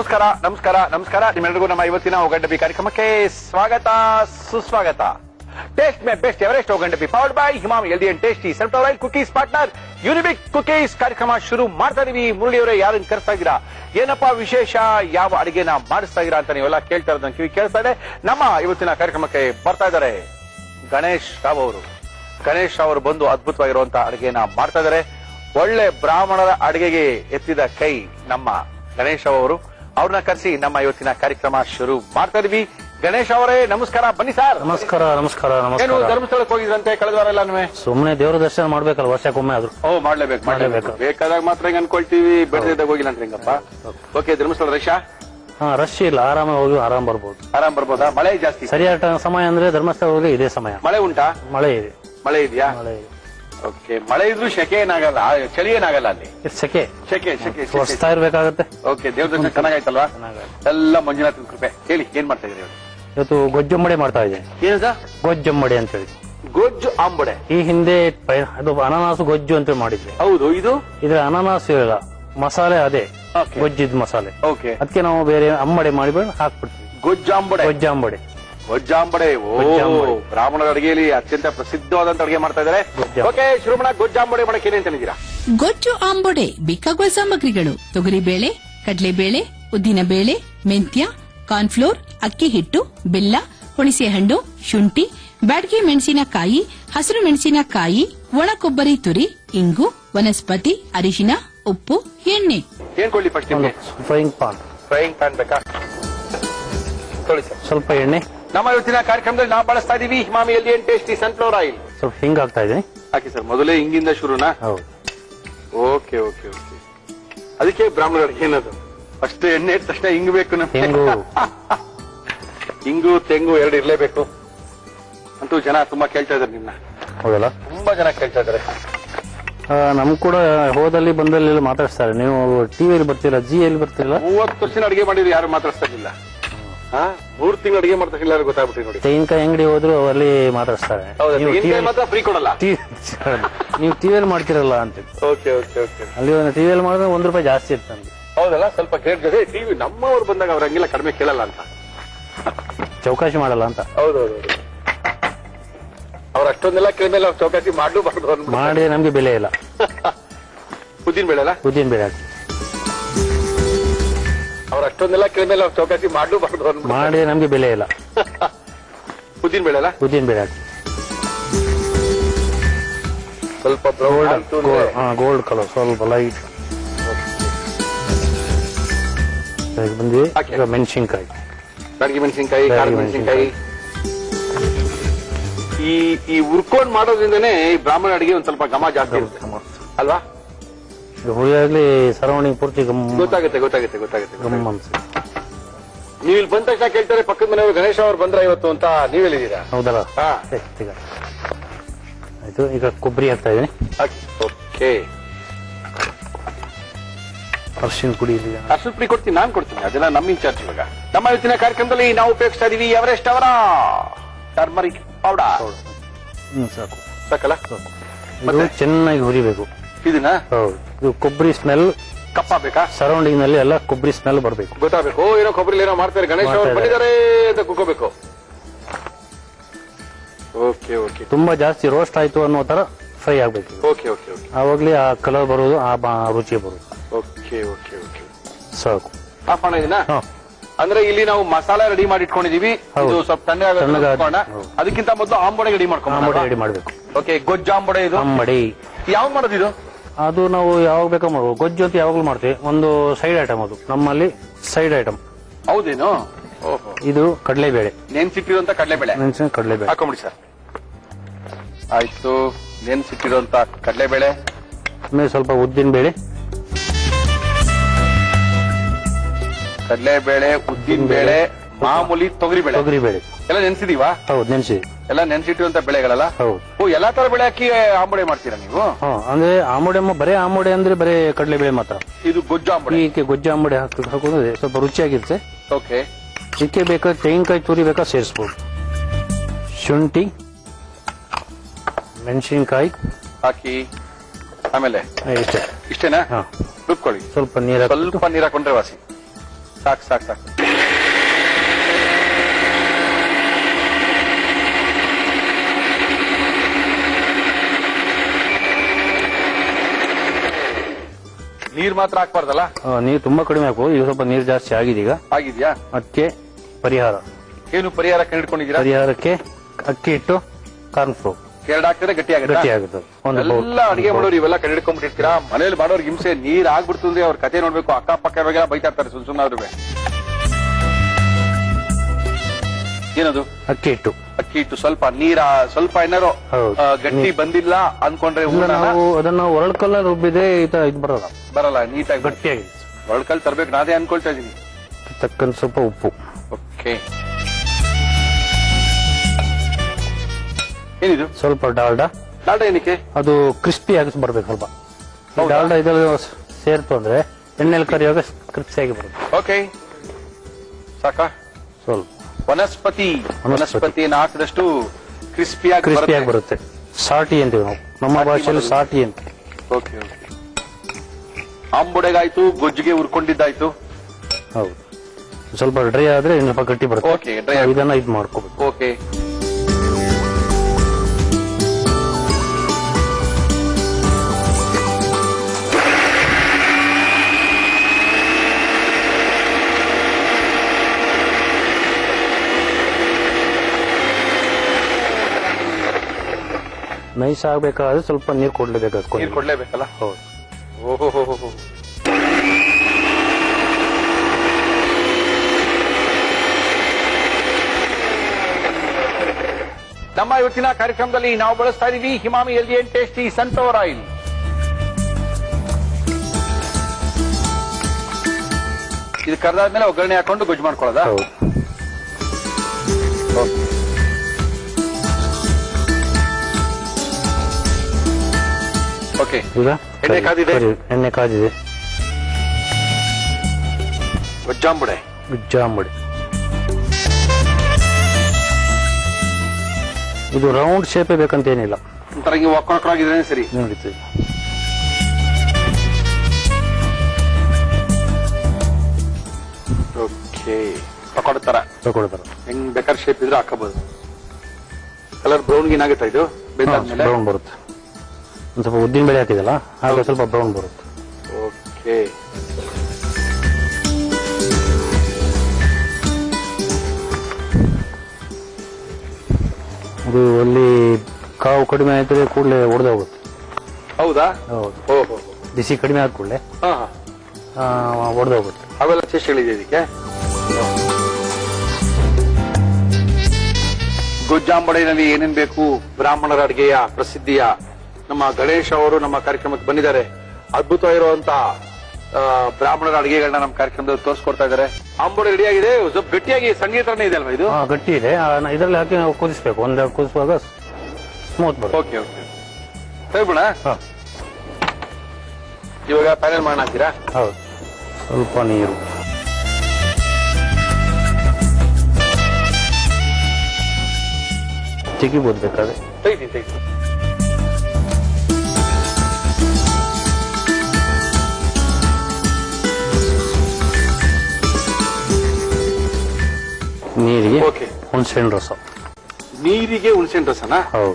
ನಮಸ್ಕಾರ ನಮಸ್ಕಾರ ನಮಸ್ಕಾರ ನಿಮ್ಮೆಲ್ಲರಿಗೂ ನಮ್ಮ ಇವತ್ತಿನ ಒಗಂಡಬಿ ಕಾರ್ಯಕ್ರಮಕ್ಕೆ ಸ್ವಾಗತ ಸುಸ್ವಾಗತ. ಟೇಸ್ಟ್ ಮೇ ಬೆಸ್ಟ್ ಎವರೆಸ್ಟ್ ಒಗಂಡಬಿ ಪವರ್ಡ್ ಬೈ ಹಿಮಾಮ್ healthy and tasty sunflower oil cookies partner Unibic cookies ಕಾರ್ಯಕ್ರಮ ಶುರು ಮಾಡ್ತಾ ಇದೀವಿ. ಮುರಳಿಯವರೇ ಯಾರನ್ನ ಕರೆಸ್ತಾ ಇದ್ದೀರಾ, ಏನಪ್ಪಾ ವಿಶೇಷ, ಯಾವ ಅಡಿಗೆನ ಮಾಡಿಸ್ತಾ ಇದೀರಾ ಅಂತ ನೀವೆಲ್ಲ ಕೇಳ್ತಾ ಇರೋದನ್ನ ಕಿವಿ ಕೇಳ್ತಾ ಇದೆ. ನಮ್ಮ ಇವತ್ತಿನ ಕಾರ್ಯಕ್ರಮಕ್ಕೆ ಬರ್ತಾ ಇದ್ದಾರೆ ಗಣೇಶ್ ರಾವ್ ಅವರು. ಗಣೇಶ್ ರಾವ್ ಅವರು ಬಂದು ಅದ್ಭುತವಾಗಿರುವಂತಹ ಅಡಿಗೆನ ಮಾಡ್ತಾ ಇದ್ದಾರೆ. ಒಳ್ಳೆ ಬ್ರಾಹ್ಮಣರ ಅಡಿಗೆಗೆ ಎತ್ತಿದ ಕೈ ನಮ್ಮ ಗಣೇಶ್ ರಾವ್ ಅವರು. ಅವ್ರನ್ನ ಕರೆಸಿ ನಮ್ಮ ಇವತ್ತಿನ ಕಾರ್ಯಕ್ರಮ ಶುರು ಮಾಡ್ತಾ ಇದೀವಿ. ಗಣೇಶ್ ಅವರೇ ನಮಸ್ಕಾರ, ಬನ್ನಿ ಸರ್. ನಮಸ್ಕಾರ ನಮಸ್ಕಾರ ಏನು ನಮಸ್ಕಾರ. ಧರ್ಮಸ್ಥಳಕ್ಕೆ ಹೋಗಿದ್ರಂತೆ ಕಳೆದ ವಾರ ಎಲ್ಲ? ಸುಮ್ಮನೆ ದೇವರ ದರ್ಶನ ಮಾಡ್ಬೇಕಲ್ಲ ವರ್ಷಕ್ಕೊಮ್ಮೆ ಆದ್ರೂ. ಮಾಡ್ಲೇಬೇಕು. ಬೇಕಾದಾಗ ಮಾತ್ರ ಹಿಂಗ್ ಅನ್ಕೊಳ್ತೀವಿ, ಬೆಳೆದಾಗ ಹೋಗಿಲ್ಲ ಅಂತ ಹೆಂಗಪ್ಪ. ಓಕೆ, ಧರ್ಮಸ್ಥಳ ರಶಾ? ರಶ್ ಇಲ್ಲ, ಆರಾಮ ಹೋಗಿ ಆರಾಮ್ ಬರ್ಬೋದಾ? ಮಳೆ ಜಾಸ್ತಿ ಸರಿಯಾದ ಸಮಯ ಅಂದ್ರೆ ಧರ್ಮಸ್ಥಳ ಹೋಗಿ ಇದೇ ಸಮಯ. ಮಳೆ ಉಂಟಾ? ಮಳೆ ಇದೆ. ಮಳೆ ಇದೆಯಾ? ಓಕೆ, ಮಳೆ ಇದ್ರೂ ಶೆಕೆ ಏನಾಗಲ್ಲ, ಚಳಿ ಏನಾಗಲ್ಲ ಅಲ್ಲಿ. ಸೆಕೆ ಹೊಸ್ತಾ ಇರ್ಬೇಕಾಗತ್ತೆ. ಓಕೆ, ದೇವ್ರ ದರ್ಶನ ಚೆನ್ನಾಗಾಯ್ತಲ್ವಾ? ಎಲ್ಲ ಮಂಜುನಾಥ್ ಕೃಪೆ. ಹೇಳಿ, ಏನ್ ಮಾಡ್ತಾ ಇದ್ರಿ ಇವತ್ತು ಗೊಜ್ಜಂಬಡೆ ಮಾಡ್ತಾ ಇದ್ದೀನಿ. ಏನದ ಗೊಜ್ಜಂಬಡೆ ಅಂತ ಹೇಳಿ? ಗೊಜ್ಜು ಆಂಬಡೆ. ಈ ಹಿಂದೆ ಅದು ಅನಾನಾಸು ಗೊಜ್ಜು ಅಂತ ಮಾಡಿದ್ವಿ. ಹೌದು, ಇದ್ರ ಅನಾನಾಸು ಇಲ್ಲ, ಮಸಾಲೆ ಅದೇ ಗೊಜ್ಜಿದ್ ಮಸಾಲೆ. ಓಕೆ, ಅದಕ್ಕೆ ನಾವು ಬೇರೆ ಅಂಬಡೆ ಮಾಡಿ ಹಾಕ್ಬಿಡ್ತೀವಿ. ಗೊಜ್ಜಾಂಬಡೆ. ಬ್ರಾಹ್ಮಣರ ಅಡಿಗೆಯಲ್ಲಿ ಅತ್ಯಂತ ಪ್ರಸಿದ್ಧವಾದಂತ ಅಡಿಗೆ ಮಾಡ್ತಾ ಇದ್ದಾರೆ. ಓಕೆ, ಶುರು ಮಾಡ. ಗೊಜ್ಜಾಂಬಡೆ ಮಾಡಕ್ಕೆ ಏನೇನ್ ತಂದಿದ್ದೀರಾ? ಗೊಜ್ಜು ಆಂಬೊಡೆ ಬೇಕಾಗುವ ಸಾಮಗ್ರಿಗಳು: ತೊಗರಿಬೇಳೆ, ಕಡಲೆಬೇಳೆ, ಉದ್ದಿನಬೇಳೆ, ಮೆಂತ್ಯ, ಕಾರ್ನ್ಫ್ಲೋರ್, ಅಕ್ಕಿ ಹಿಟ್ಟು, ಬೆಲ್ಲ, ಹುಣಸೆಹಣ್ಣು, ಶುಂಠಿ, ಬ್ಯಾಡಗಿ ಮೆಣಸಿನಕಾಯಿ, ಹಸಿರು ಮೆಣಸಿನಕಾಯಿ, ಒಣ ಕೊಬ್ಬರಿ ತುರಿ, ಇಂಗು, ವನಸ್ಪತಿ, ಅರಿಶಿನ, ಉಪ್ಪು, ಎಣ್ಣೆ. ಏನ್ ಕೊಡ್ಲಿ ಫಸ್ಟ್? ಫ್ರೈಯಿಂಗ್ ಪ್ಯಾನ್ ಬೇಕಾ? ಸ್ವಲ್ಪ ಎಣ್ಣೆ. ನಮ್ಮ ಇವತ್ತಿನ ಕಾರ್ಯಕ್ರಮದಲ್ಲಿ ನಾವು ಬಳಸ್ತಾ ಇದೀವಿ ಹಿಮಾಮ್ healthy and tasty sunflower oil. ಸ್ವಲ್ಪ ಹಿಂಗ್ ಹಾಕ್ತಾ ಇದೀನಿ. ಹಾಕಿ ಸರ್. ಮೊದಲೇ ಹಿಂಗಿಂದ ಶುರುನಾ? ಹೌದು. ಓಕೆ. ಅದಕ್ಕೆ ಬ್ರಾಹ್ಮಣರ ಅಡಿಗೆ ಏನದು, ಅಷ್ಟು ಎಣ್ಣೆ ಇಟ್ಟ ತಕ್ಷಣ ಹಿಂಗ್ ಬೇಕು ನಮ್ಗೆ. ಹಿಂಗು ತೆಂಗು ಎರಡು ಇರ್ಲೇಬೇಕು. ಅಂತೂ ಜನ ತುಂಬಾ ಕೇಳ್ತಾ ಇದಾರೆ ನಿಮ್ನ. ಹೌದಲ್ಲ, ತುಂಬಾ ಜನ ಕೇಳ್ತಾ ಇದಾರೆ. ನಮ್ ಕೂಡ ಹೋದಲ್ಲಿ ಬಂದಲ್ಲಿ ಮಾತಾಡ್ತಾರೆ. ನೀವು ಟಿವಿಯಲ್ಲಿ ಬರ್ತೀರಾ, ಜಿಯಲ್ಲಿ ಬರ್ತೀರಾ? 30 ವರ್ಷ ಅಡಿಗೆ ಮಾಡಿದ್ರೆ ಯಾರು ಮಾತಾಡ್ತಾ ಇರ್ಲಿಲ್ಲ. 3 ತಿಂಗಳು ಅಡಿಗೆ ಮಾಡ್ತಾ ಇಲ್ಲ, ಗೊತ್ತಾಗ್ಬಿಟ್ರಿ ನೋಡಿ. ತೆಂಗಿನಕಾಯಿ ಅಂಗಡಿ ಹೋದ್ರು ಅಲ್ಲಿ ಮಾತಾಡ್ತಾರೆ. ಮಾತ್ರ ಫ್ರೀ ಕೊಡಲ್ಲ. ನೀವು ಟಿವಿಯಲ್ಲಿ ಮಾಡ್ತಿರಲ್ಲ ಅಂತ. ಓಕೆ. ಅಲ್ಲಿ ಟಿವಿಯಲ್ಲಿ ಮಾಡಿದ್ರೆ ₹1 ಜಾಸ್ತಿ ಇರ್ತಂತೆ. ಹೌದಲ್ಲ, ಸ್ವಲ್ಪ ಗ್ರೇಟ್ ಜೊತೆ ಟಿವಿ ನಮ್ಮವ್ರು ಬಂದಾಗ ಅವ್ರ ಹಂಗೆಲ್ಲ ಕಡಿಮೆ ಕೇಳಲ್ಲ ಅಂತ, ಚೌಕಾಶಿ ಮಾಡಲ್ಲ ಅಂತ. ಹೌದೌದು, ಅವ್ರ ಅಷ್ಟೊಂದೆಲ್ಲ ಕೇಳಿದ್ಮೇಲೆ ಅವ್ರು ಚೌಕಾಸಿ ಮಾಡಲೂಬಾರ್ದು. ಮಾಡಿ ನಮ್ಗೆ ಬೆಲೆ ಇಲ್ಲ. ಉದ್ದಿನ ಬೇಳೆ ಹಾಕಿ ಅವ್ರ ಅಷ್ಟೊಂದೆಲ್ಲ ಕೇಳಿದ್ಮೇಲೆ ಅವ್ರು ಚೌಕಾಸಿ ಮಾಡಲೂಬಾರ್ದು. ಮಾಡಿ ನಮ್ಗೆ ಬೆಲೆ ಇಲ್ಲ. ಉದ್ದಿನ ಬೇಳೆ ಹಾಕಿ ಸ್ವಲ್ಪ ಗೋಲ್ಡ್ ಕಲರ್, ಸ್ವಲ್ಪ ಲೈಟ್ ಬಂದಿ. ಮೆಣಸಿನ್ಕಾಯಿ, ಬ್ಯಾಡಗಿ ಮೆಣಸಿನ್ಕಾಯಿ, ಖಾರ ಮೆಣಸಿನ್ಕಾಯಿ. ಈ ಹುರ್ಕೊಂಡ್ ಮಾಡೋದ್ರಿಂದನೇ ಈ ಬ್ರಾಹ್ಮಣ ಅಡಿಗೆ ಒಂದ್ ಸ್ವಲ್ಪ ಘಮ ಜಾಸ್ತಿ ಇರುತ್ತೆ ಅಲ್ವಾ? ಹುಳಿಯಾಗ್ಲಿ ಸರೌಂಡಿಂಗ್ ಪೂರ್ತಿ ಗೊತ್ತಾಗುತ್ತೆ. ನೀವು ಇಲ್ಲಿ ಬಂದ ತಕ್ಷಣ ಕೇಳ್ತಾರೆ ಪಕ್ಕದ ಮನೆಯವರು ಗಣೇಶ ಅವ್ರು ಬಂದ್ರ ಇವತ್ತು ಅಂತ. ನೀವೆಲ್ಲಿದ್ದೀರಾ? ಹೌದಲ್ಲ. ಆಯ್ತು, ಈಗ ಕೊಬ್ಬರಿ ಹಾಕ್ತಾ ಇದೀನಿ. ಓಕೆ, ಅರ್ಶಿನ ಪುಡಿ ಕೊಡ್ತೀನಿ, ನಾನ್ ಕೊಡ್ತೀನಿ. ಅದೆಲ್ಲ ನಮ್ಮ ಇನ್ಚಾರ್ಜ್. ಇವಾಗ ನಮ್ಮ ಇವತ್ತಿನ ಕಾರ್ಯಕ್ರಮದಲ್ಲಿ ನಾವು ಉಪಯೋಗಿಸ್ತಾ ಇದೀವಿ ಎವರೆಸ್ಟ್ ಅವರ ಟರ್ಮರಿಕ್ ಪೌಡರ್. ಸಾಕಲ್ಲ? ಚೆನ್ನಾಗಿ ಹುರಿಬೇಕು ಇದನ್ನ. ಹೌದು, ಇದು ಕೊಬ್ಬರಿ ಸ್ಮೆಲ್ ಕಪ್ಪ ಬೇಕಾ? ಸರೌಂಡಿಂಗ್ ನಲ್ಲಿ ಎಲ್ಲ ಕೊಬ್ಬರಿ ಸ್ಮೆಲ್ ಬರ್ಬೇಕು, ಗೊತ್ತಾಗಬೇಕು. ಏನೋ ಕೊಬ್ಬರಿ ಏನೋ ಮಾಡ್ತಾರೆ, ಗಣೇಶ ಅವರು ಬಂದಿದ್ದಾರೆ ಅಂತ ಕುಕ್ಕೋಬೇಕು. ಓಕೆ. ತುಂಬಾ ಜಾಸ್ತಿ ರೋಸ್ಟ್ ಆಯ್ತು ಅನ್ನೋ ತರ ಫ್ರೈ ಆಗ್ಬೇಕು. ಓಕೆ. ಆವಾಗ್ಲೇ ಆ ಕಲರ್ ಬರೋದು, ಆ ರುಚಿ ಬರೋದು. ಓಕೆ. ಸಾಕು. ಆಫ್ ಮಾಡೋಣ. ಅಂದ್ರೆ ಇಲ್ಲಿ ನಾವು ಮಸಾಲೆ ರೆಡಿ ಮಾಡಿ ಇಟ್ಕೊಂಡಿದೀವಿ. ಇದು ಸ್ವಲ್ಪ ತಣ್ಣಗಾಗೋಣ. ಅದಕ್ಕಿಂತ ಮೊದಲು ಆಂಬೊಡೆ ರೆಡಿ ಮಾಡ್ಬೇಕು. ಓಕೆ, ಗೊಜ್ಜಾಂಬೊಡೆ. ಇದು ಆಂಬಡೆ ಯಾವಾಗ ಮಾಡೋದು ಇದು? ಅದು ನಾವು ಯಾವಾಗ ಬೇಕಾ ಮಾಡ್ಬೋದು. ಗೊಜ್ಜು ಅಂತ ಯಾವಾಗ್ಲೂ ಮಾಡ್ತೀವಿ. ಒಂದು ಸೈಡ್ ಐಟಮ್, ಅದು ನಮ್ಮಲ್ಲಿ ಸೈಡ್ ಐಟಮ್. ಹೌದೇನು? ಇದು ಕಡಲೆಬೇಳೆ, ನೆನ್ಸಿಟ್ಟಿರುವಂತ ಕಡಲೆಬೇಳೆ ಹಾಕೊಂಬಿಡಿ ಸರ್. ಆಯ್ತು, ನೆನ್ಸಿಟ್ಟಿರುವಂತ ಕಡಲೆಬೇಳೆ. ಆಮೇಲೆ ಸ್ವಲ್ಪ ಉದ್ದಿನ ಬೇಳೆ, ಉದ್ದಿನ ಬೇಳೆ, ಮಾಮೂಲಿ ತೊಗರಿಬೇಳೆ ಎಲ್ಲ ನೆನ್ಸಿದೀವಾ? ಹೌದು, ನೆನ್ಸಿದೀವಿ. ಎಲ್ಲ ನೆನ್ಸಿಟ್ಟಿರುವಂತ ಬೆಳೆಗಳಲ್ಲ? ಹೌದು. ಎಲ್ಲಾ ತರ ಬೆಳೆ ಹಾಕಿ ಆಂಬೊಡೆ ಮಾಡ್ತೀರಾ ನೀವು? ಅಂದ್ರೆ ಆಂಬೊಡೆ, ಬರೇ ಆಂಬೊಡೆ ಅಂದ್ರೆ ಬರೇ ಕಡಲೆಬೇಳೆ ಮಾತ್ರ. ಇದು ಗೊಜ್ಜು ಆಂಬೊಡೆ. ಈಕೆ ಗೊಜ್ಜು ಆಂಬೊಡೆ ಹಾಕೋದ್ರೆ ಸ್ವಲ್ಪ ರುಚಿಯಾಗಿರುತ್ತೆ. ಓಕೆ. ಇದಕ್ಕೆ ಬೇಕಾದ್ರೆ ತೆಂಗಿನಕಾಯಿ ತುರಿ ಬೇಕಾ ಸೇರಿಸಬಹುದು. ಶುಂಠಿ, ಮೆಣಸಿನ್ಕಾಯಿ ಹಾಕಿ ಆಮೇಲೆ ಇಷ್ಟೇನಾ? ರುಬ್ಕೊಳ್ಳಿ. ಸ್ವಲ್ಪ ನೀರು ಹಾಕೊಂಡ್ರೆ ವಾಸಿ. ಸಾಕು ಸಾಕು ಸಾಕು. ನೀರ್ ಮಾತ್ರ ಹಾಕ್ಬಾರ್ದಲ್ಲ? ನೀರು ತುಂಬಾ ಕಡಿಮೆ ಹಾಕ್ಬೋದು. ಈಗ ಸ್ವಲ್ಪ ನೀರು ಜಾಸ್ತಿ ಆಗಿದೆ. ಈಗ ಆಗಿದ್ಯಾ? ಅದಕ್ಕೆ ಪರಿಹಾರ ಏನು ಪರಿಹಾರ ಕಂಡುಕೊಂಡಿದ್ದೀರಾ? ಪರಿಹಾರಕ್ಕೆ ಅಕ್ಕಿ ಹಿಟ್ಟು, ಕಾರ್ನ್ ಫ್ಲೋರ್ ಎರಡು ಹಾಕಿದ್ರೆ ಗಟ್ಟಿ ಆಗುತ್ತೆ. ಎಲ್ಲ ಅಡಿಗೆ ಮಾಡೋರು ಇವೆಲ್ಲ ಕಂಡಿಡ್ಕೊಂಡ್ಬಿಟ್ಟಿರ್ತೀರಾ. ಮನೇಲಿ ಮಾಡೋರ್ಗೆ ಹಿಂಸೆ. ನೀರ್ ಆಗ್ಬಿಡ್ತು ಅಂದ್ರೆ ಅವ್ರ ಕತೆ ನೋಡ್ಬೇಕು. ಅಕ್ಕಪಕ್ಕ ಬೈತಾ ಇರ್ತಾರೆ ಸುಮ್ಮನೆ ಅವ್ರಿಗೆ. ಏನದು? ಅಕ್ಕಿ ಹಿಟ್ಟು. ಅಕ್ಕಿ ಹಿಟ್ಟು ಸ್ವಲ್ಪ ಸ್ವಲ್ಪ ಏನಾರು ಗಟ್ಟಿ ಬಂದಿಲ್ಲ ಅನ್ಕೊಂಡ್ರೆ ನಾವು ಅದನ್ನ ಒರಳ್ಕಲ್ಲ ರುಬ್ಬಿದೆ ಇದು ಬರಲ್ಲ ನೀಟಾಗಿ ಗಟ್ಟಿಯಾಗಿ ಒರಳ್ಕಲ್ ತರ್ಬೇಕು. ನಾನೇ ಅನ್ಕೊಳ್ತಾ ಇದೀನಿ. ತಕ್ಕಂತ ಸ್ವಲ್ಪ ಉಪ್ಪು. ಓಕೆ. ಏನಿದು? ಸ್ವಲ್ಪ ಡಾಲ್ಡಾ. ಡಾಲ್ಡಾ ಏನಕ್ಕೆ? ಅದು ಕ್ರಿಸ್ಪಿ ಆಗಿ ಬರ್ಬೇಕು. ಸ್ವಲ್ಪ ಡಾಲ್ಡಾ ಇದ್ರಲ್ಲಿ ಸೇರ್ತು ಅಂದ್ರೆ ಎಣ್ಣೆಲಿ ಕರಿಯುವಾಗ ಕ್ರಿಸ್ಪಿಯಾಗಿ ಬರುತ್ತೆ. ಓಕೆ ಸಾಕಾ? ಸ್ವಲ್ಪ ವನಸ್ಪತಿಯನ್ನು ಹಾಕಿದಷ್ಟು ಕ್ರಿಸ್ಪಿಯಾಗಿ ಬರುತ್ತೆ. ಸಾಟಿ ಅಂತೀವಿ ನಾವು ನಮ್ಮ ಭಾಷೆಯಲ್ಲಿ, ಸಾಟಿ ಅಂತ. Okay okay. ಆಂಬುಡೆಗಾಯ್ತು, ಗೊಜ್ಜಿಗೆ ಹುರ್ಕೊಂಡಿದ್ದಾಯ್ತು. ಹೌದು. ಸ್ವಲ್ಪ ಡ್ರೈ ಆದ್ರೆ ಇನ್ನು ಸ್ವಲ್ಪ ಗಟ್ಟಿ ಬರುತ್ತೆ. ಓಕೆ, ಡ್ರೈ ಇದನ್ನ ಇದು ಮಾಡ್ಕೋಬೇಕು. ಓಕೆ. ನೈಸ್ ಆಗ್ಬೇಕಾದ್ರೆ ಸ್ವಲ್ಪ ನೀರು ಕೊಡ್ಲೇಬೇಕು. ನೀರು ಕೊಡ್ಲೇಬೇಕಲ್ಲ? ಹೌದು. ಓಹೋ. ನಮ್ಮ ಇವತ್ತಿನ ಕಾರ್ಯಕ್ರಮದಲ್ಲಿ ನಾವು ಬಳಸ್ತಾ ಇದೀವಿ ಹಿಮಾಮಿ healthy and tasty sunflower oil. ಇದು ಕರೆದಾದ್ಮೇಲೆ ಒಗ್ಗರಣೆ ಹಾಕೊಂಡು ಗೊಜ್ಜು ಮಾಡ್ಕೊಳ್ಳೋದಾ? ಹೌದು. ಓಕೆ. ಈಗ ಎಣ್ಣೆ ಕಾದಿದೆ. ಗೊಜ್ಜಾಂಬುಡೆ. ಇದು ರೌಂಡ್ ಶೇಪೇ ಬೇಕಂತ ಏನಿಲ್ಲ. ಒಂಥರ ಒಕ್ಕೊಳಕ್ಕಾಗಿದ್ರೆ ಸರಿ ನಡೀತದೆ. ಓಕೆ. ತಕೊಡ್ತಾರ ಹೆಂಗ್ ಬೇಕಾದ್ರೆ ಶೇಪ್ ಇದ್ರೆ ಹಾಕಬಹುದು. ಕಲರ್ ಬ್ರೌನ್ ಏನಾಗುತ್ತೆ ಇದು? ಬ್ರೌನ್ ಬರುತ್ತೆ. ಒಂದು ಸ್ವಲ್ಪ ಉದ್ದಿನ ಬೇಳೆ ಹಾಕಿದಲ್ಲ, ಹಾಗೆ ಸ್ವಲ್ಪ ಬ್ರೌನ್ ಬರುತ್ತೆ. ಓಕೆ. ಇದು ಅಲ್ಲಿ ಕಾವು ಕಡಿಮೆ ಆಯ್ತದೆ ಕೂಡಲೇ ಒಡೆದೋಗುತ್ತೆ. ಹೌದಾ? ಹೌದು. ಓಹೋ. ಬಿಸಿ ಕಡಿಮೆ ಆದ ಕೂಡಲೇ ಒಡೆದೋಗುತ್ತೆ. ಅವೆಲ್ಲ ಚೇಷ್ಟೆಗಳಿದೆ ಇದಕ್ಕೆ. ಗೊಜ್ಜಾಂಬಡೆನಲ್ಲಿ ಏನೇನ್ ಬೇಕು? ಬ್ರಾಹ್ಮಣರ ಅಡಿಗೆಯ ಪ್ರಸಿದ್ಧಿಯ ನಮ್ಮ ಗಣೇಶ್ ಅವರು ನಮ್ಮ ಕಾರ್ಯಕ್ರಮಕ್ಕೆ ಬಂದಿದ್ದಾರೆ. ಅದ್ಭುತವಾಗಿರುವಂತಹ ಬ್ರಾಹ್ಮಣರ ಅಡಿಗೆಗಳನ್ನ ನಮ್ಮ ಕಾರ್ಯಕ್ರಮದಲ್ಲಿ ತೋರಿಸ್ಕೊಡ್ತಾ ಇದ್ದಾರೆ. ಆಂಬುಡೆ ರೆಡಿ ಆಗಿದೆ. ಸ್ವಲ್ಪ ಗಟ್ಟಿಯಾಗಿ ಸಂಗೀತ ಇದೆ ಅಲ್ವಾ ಇದು? ಗಟ್ಟಿ ಇದೆ. ಇದರಲ್ಲಿ ಹಾಕಿ ನಾವು ಕುದಿಸ್ಬೇಕು. ಒಂದೆರಡು ಕುದಿಸುವಾಗ ಸ್ಮೂತ್ ಬರುತ್ತೆ. Okay okay. ಹೇಳ್ಬಿಡ. ಇವಾಗ ಪ್ಯಾನೆಲ್ ಮಾಡೋಣ ಅಂತೀರಾ? ಹೌದು. ಸ್ವಲ್ಪ ನೀರು. ತೆಗಿಬೋದು ಬೇಕಾದ್ರೆ. ತೆಗಿ. ನೀರಿಗೆ ಓಕೆ. ಹುಣಸೆಹಣ್ಣು ರಸ. ನೀರಿಗೆ ಹುಣಸೆಹಣ್ಣು ರಸನಾ? ಹೌದು.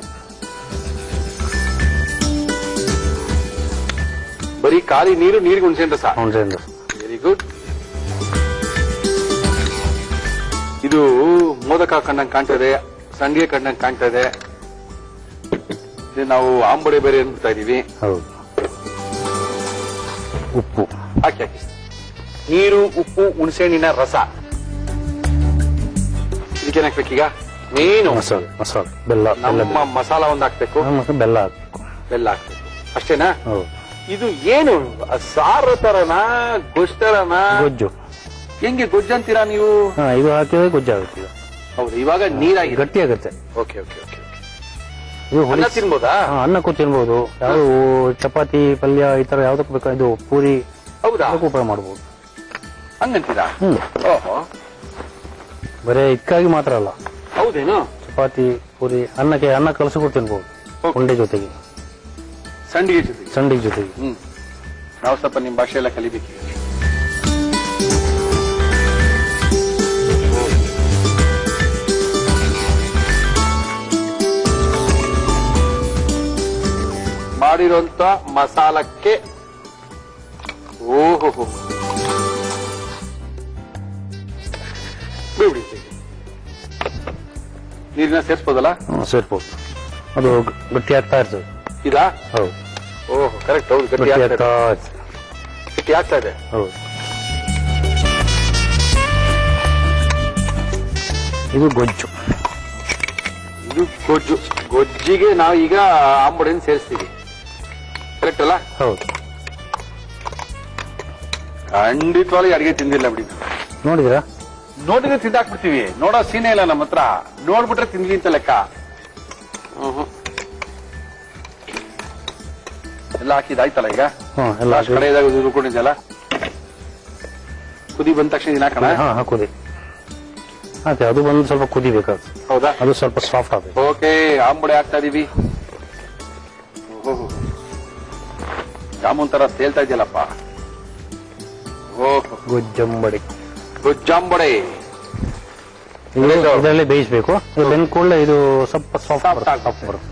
ಬರೀ ಖಾಲಿ ನೀರಿಗೆ ಹುಣಸೆಹಣ್ಣು ರಸ. Very good. ಇದು ಮೋದಕ ಕಂಡಂಗೆ ಕಾಣ್ತದೆ, ಸಂಡಿಗೆ ಕಂಡಂಗೆ ಕಾಣ್ತದೆ. ನಾವು ಆಂಬುಡೆ ಬೇರೆ ಅನ್ಬಿಡ್ತಾ ಇದೀವಿ. ಹೌದು. ಉಪ್ಪು ಹಾಕಿ. ನೀರು, ಉಪ್ಪು, ಹುಣಸೆಹಣ್ಣಿನ ರಸ. ಇದಕ್ಕೇನ್ ಹಾಕ್ಬೇಕೀಗ? ಮೇನು ಮಸಾಲೆ ಬೆಲ್ಲ. ನಮ್ಮ ಮಸಾಲ ಒಂದ್ ಹಾಕ್ಬೇಕು. ಬೆಲ್ಲ ಹಾಕ್ಬೇಕು. ಅಷ್ಟೇನಾ? ಹೌದು. ಇದು ಏನು ಸಾರು ತರನಾ ಗೊಜ್ಜು ತರನಾ? ಗೊಜ್ಜು. ಹೆಂಗೆ ಗೊಜ್ಜು ಅಂತೀರಾ ನೀವು? ಇದು ಹಾಕಿದ್ರೆ ಗೊಜ್ಜು ಆಗುತ್ತೆ. ಹೌದು. ಇವಾಗ ನೀರಾಗಿ ಗಟ್ಟಿ ಆಗುತ್ತೆ. Okay okay okay. ಅನ್ನ ತಿನ್ಬೋದಾ? ಅನ್ನಕ್ಕೂ ತಿನ್ಬಹುದು. ಯಾವ ಚಪಾತಿ, ಪಲ್ಯ ಈ ತರ ಯಾವ್ದಕ್ಕೂ ಬೇಕಾ? ಇದು ಪೂರಿ. ಹೌದಾ? ಉಪಯೋಗ ಮಾಡಬಹುದು. ಹಂಗಂತೀರಾ? ಓಹೋ. ಬರೇ ಇದಕ್ಕಾಗಿ ಮಾತ್ರ ಅಲ್ಲ. ಹೌದೇನು? ಚಪಾತಿ, ಪೂರಿ, ಅನ್ನ ಕಲಸಿಕೊಂಡು ತಿನ್ಬಹುದು. ಉಂಡೆ ಜೊತೆಗೆ, ಸಂಡಿಗೆ ಜೊತೆಗೆ. ನಾವು ಸ್ವಲ್ಪ ನಿಮ್ ಭಾಷೆ ಎಲ್ಲ ಕಲಿಬೇಕು. ಮಾಡಿರುವಂತ ಮಸಾಲಕ್ಕೆ ಓಹೋ ಬಿಡಿ ನೀರಿನ ಸೇರಿಸಬಹುದಲ್ಲ? ಸೇರ್ಬೋದು. ಅದು ಗಟ್ಟಿ ಆಗ್ತಾ ಇರ್ತದೆ. ಇದಾ? ಹೌದು. ಓಹೋ ಕರೆಕ್ಟ್. ಹೌದು, ಗಟ್ಟಿ ಆಗ್ತಾ ಇದೆ. ಹೌದು. ಇದು ಗೊಜ್ಜು. ಇದು ಗೊಜ್ಜಿಗೆ ನಾವು ಈಗ ಆಂಬುಡೆಯನ್ನು ಸೇರಿಸ್ತೀವಿ, ಕರೆಕ್ಟ್ ಅಲ್ಲ? ಹೌದು. ಖಂಡಿತವಾಗಿ ಅಡಿಗೆ ತಿಂದಿಲ್ಲ ಬಿಡಿ. ನೋಡಿದ್ರಾ? ನೋಡಿದ್ರೆ ತಿಂದಾಕ್ಬಿಡ್ತೀವಿ. ನೋಡೋ ಸೀನೆ ಇಲ್ಲ ನಮ್ಮ ಹತ್ರ. ನೋಡ್ಬಿಟ್ರೆ ತಿಂದ್ವಿ ಅಂತ ಲೆಕ್ಕ. ಎಲ್ಲ ಹಾಕಿದಾಯ್ತಲ್ಲ ಈಗ? ಎಲ್ಲ ಕಡೆಯದಾಗ ರುಬ್ಕೊಂಡಿದ್ದೆಲ್ಲ ಕುದಿ ಬಂದ ತಕ್ಷಣ ದಿನ ಹಾಕೋಣ. ಕುದಿ ಅದೇ ಅದು ಬಂದು ಸ್ವಲ್ಪ ಕುದಿಬೇಕಾಗ್ತದೆ. ಹೌದಾ? ಅದು ಸ್ವಲ್ಪ ಸಾಫ್ಟ್ ಆಗಬೇಕು. ಓಕೆ, ಆಂಬುಡೆ ಹಾಕ್ತಾ ಇದೀವಿ. ಜಾಮೂನ್ ತರ ತೇಲ್ತಾ ಇದೆಯಲ್ಲಪ್ಪ. ಓಹೋ, ಗೊಜ್ಜಂಬಡಿ. ಗೊಜ್ಜಾಂಬಡೆ ಇದರಲ್ಲಿ ಬೇಯಿಸಬೇಕು. ಬೆಂದ ಕೂಡಲೇ ಇದು ಸ್ವಲ್ಪ ಸಾಫ್ಟ್ ಬರುತ್ತೆ.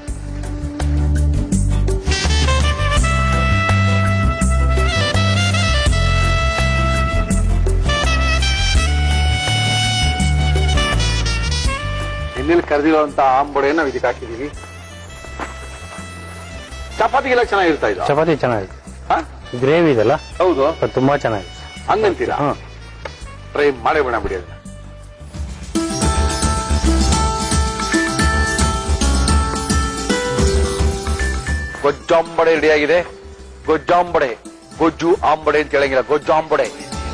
ಎಣ್ಣೆಲಿ ಕರೆದಿರುವಂತ ಆಂಬುಡೆಯನ್ನು ನಾವು ಇದಕ್ಕೆ ಹಾಕಿದೀವಿ. ಚಪಾತಿಗೆಲ್ಲ ಚೆನ್ನಾಗಿರ್ತಾ ಇದು. ಚಪಾತಿ ಚೆನ್ನಾಗಿದೆ. ಗ್ರೇವಿ ಇದೆಲ್ಲ. ಹೌದು, ತುಂಬಾ ಚೆನ್ನಾಗಿದೆ. ಹಂಗಂತೀರಾ? ಟ್ರೈ ಮಾಡೇ ಬೇಡ ಬಿಡಿ. ಅದನ್ನ ಗೊಜ್ಜಾಂಬಡೆ ರೆಡಿಯಾಗಿದೆ. ಗೊಜ್ಜಾಂಬಡೆ, ಗೊಜ್ಜು ಆಂಬಡೆ ಅಂತ ಹೇಳಂಗಿಲ್ಲ, ಗೊಜ್ಜಾಂಬಡೆ.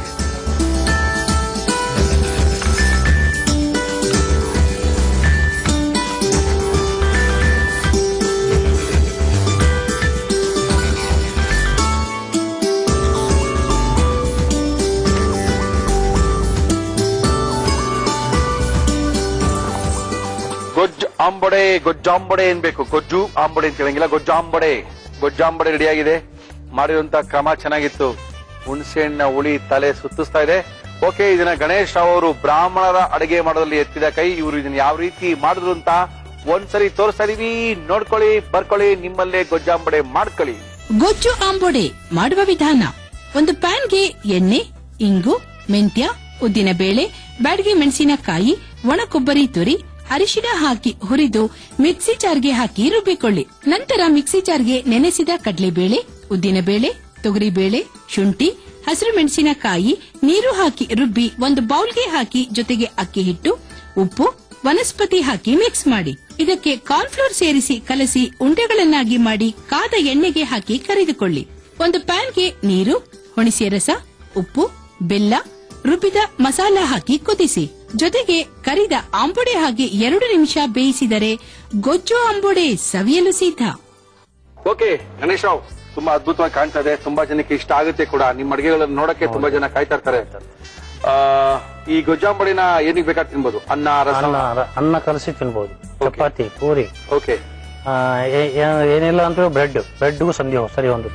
ಆಂಬಡೆ, ಗೊಜ್ಜಾಂಬಡೆ ಏನ್ಬೇಕು, ಗೊಜ್ಜು ಆಂಬಡೆ ಅಂತ ಹೇಳಂಗಿಲ್ಲ, ಗೊಜ್ಜಾಂಬಡೆ. ಗೊಜ್ಜಾಂಬಡೆ ರೆಡಿಯಾಗಿದೆ. ಮಾಡಿರುವಂತ ಕ್ರಮ ಚೆನ್ನಾಗಿತ್ತು. ಹುಣಸೆಹಣ್ಣ ಹುಳಿ ತಲೆ ಸುತ್ತಿಸ್ತಾ ಇದೆ. ಓಕೆ, ಇದನ್ನ ಗಣೇಶ್ ಅವರು ಬ್ರಾಹ್ಮಣರ ಅಡಿಗೆ ಮಾಡೋದ್ರಲ್ಲಿ ಎತ್ತಿದ ಕೈ. ಇವರು ಇದನ್ನ ಯಾವ ರೀತಿ ಮಾಡಿದ್ರು ಅಂತ ಒಂದ್ಸರಿ ತೋರಿಸ್ತಾ ಇದೀವಿ. ನೋಡ್ಕೊಳ್ಳಿ, ಬರ್ಕೊಳ್ಳಿ, ನಿಮ್ಮಲ್ಲೇ ಗೊಜ್ಜಾಂಬಡೆ ಮಾಡ್ಕೊಳ್ಳಿ. ಗೊಜ್ಜು ಆಂಬೊಡೆ ಮಾಡುವ ವಿಧಾನ: ಒಂದು ಪ್ಯಾನ್ಗೆ ಎಣ್ಣೆ, ಇಂಗು, ಮೆಂತ್ಯ, ಉದ್ದಿನ ಬೇಳೆ, ಬ್ಯಾಡಗಿ ಮೆಣಸಿನಕಾಯಿ, ಒಣ ಕೊಬ್ಬರಿ ತುರಿ, ಅರಿಶಿನ ಹಾಕಿ ಹುರಿದು ಮಿಕ್ಸಿ ಜಾರ್ಗೆ ಹಾಕಿ ರುಬ್ಬಿಕೊಳ್ಳಿ. ನಂತರ ಮಿಕ್ಸಿ ಜಾರ್ಗೆ ನೆನೆಸಿದ ಕಡಲೆಬೇಳೆ, ಉದ್ದಿನಬೇಳೆ, ತೊಗರಿಬೇಳೆ, ಶುಂಠಿ, ಹಸಿರು ಮೆಣಸಿನಕಾಯಿ, ನೀರು ಹಾಕಿ ರುಬ್ಬಿ ಒಂದು ಬೌಲ್ಗೆ ಹಾಕಿ ಜೊತೆಗೆ ಅಕ್ಕಿ ಹಿಟ್ಟು, ಉಪ್ಪು, ವನಸ್ಪತಿ ಹಾಕಿ ಮಿಕ್ಸ್ ಮಾಡಿ. ಇದಕ್ಕೆ ಕಾರ್ನ್ಫ್ಲೋರ್ ಸೇರಿಸಿ ಕಲಸಿ ಉಂಡೆಗಳನ್ನಾಗಿ ಮಾಡಿ ಕಾದ ಎಣ್ಣೆಗೆ ಹಾಕಿ ಕರಿದುಕೊಳ್ಳಿ. ಒಂದು ಪ್ಯಾನ್ಗೆ ನೀರು, ಹುಣಸೆ ರಸ, ಉಪ್ಪು, ಬೆಲ್ಲ, ರುಬ್ಬಿದ ಮಸಾಲ ಹಾಕಿ ಕುದಿಸಿ. ಜೊತೆಗೆ ಕರಿದ ಆಂಬೊಡೆ ಹಾಕಿ 2 ನಿಮಿಷ ಬೇಯಿಸಿದರೆ ಗೊಜ್ಜು ಆಂಬೊಡೆ ಸವಿಯಲು ಸಿದ್ಧ. ಓಕೆ ಗಣೇಶ್ ರಾವ್, ತುಂಬಾ ಅದ್ಭುತವಾಗಿ ಕಾಣ್ತಾ ಇದೆ. ತುಂಬಾ ಜನಕ್ಕೆ ಇಷ್ಟ ಆಗುತ್ತೆ ಕೂಡ. ನಿಮ್ಮ ಅಡಿಗೆಗಳನ್ನು ನೋಡಕ್ಕೆ ತುಂಬಾ ಜನ ಕಾಯ್ತಾ ಇರ್ತಾರೆ. ಈ ಗೊಜ್ಜಾಂಬಡಿನ ಏನಿಗೆ ಬೇಕಾದ್ರೆ ತಿನ್ಬೋದು? ಅನ್ನ ಕಲಸಿ ತಿನ್ಬಹುದು, ಚಪಾತಿ, ಪೂರಿ. ಓಕೆ, ಏನಿಲ್ಲ ಅಂದ್ರೆ ಬ್ರೆಡ್ಗೂ ಸರಿ ಒಂದು.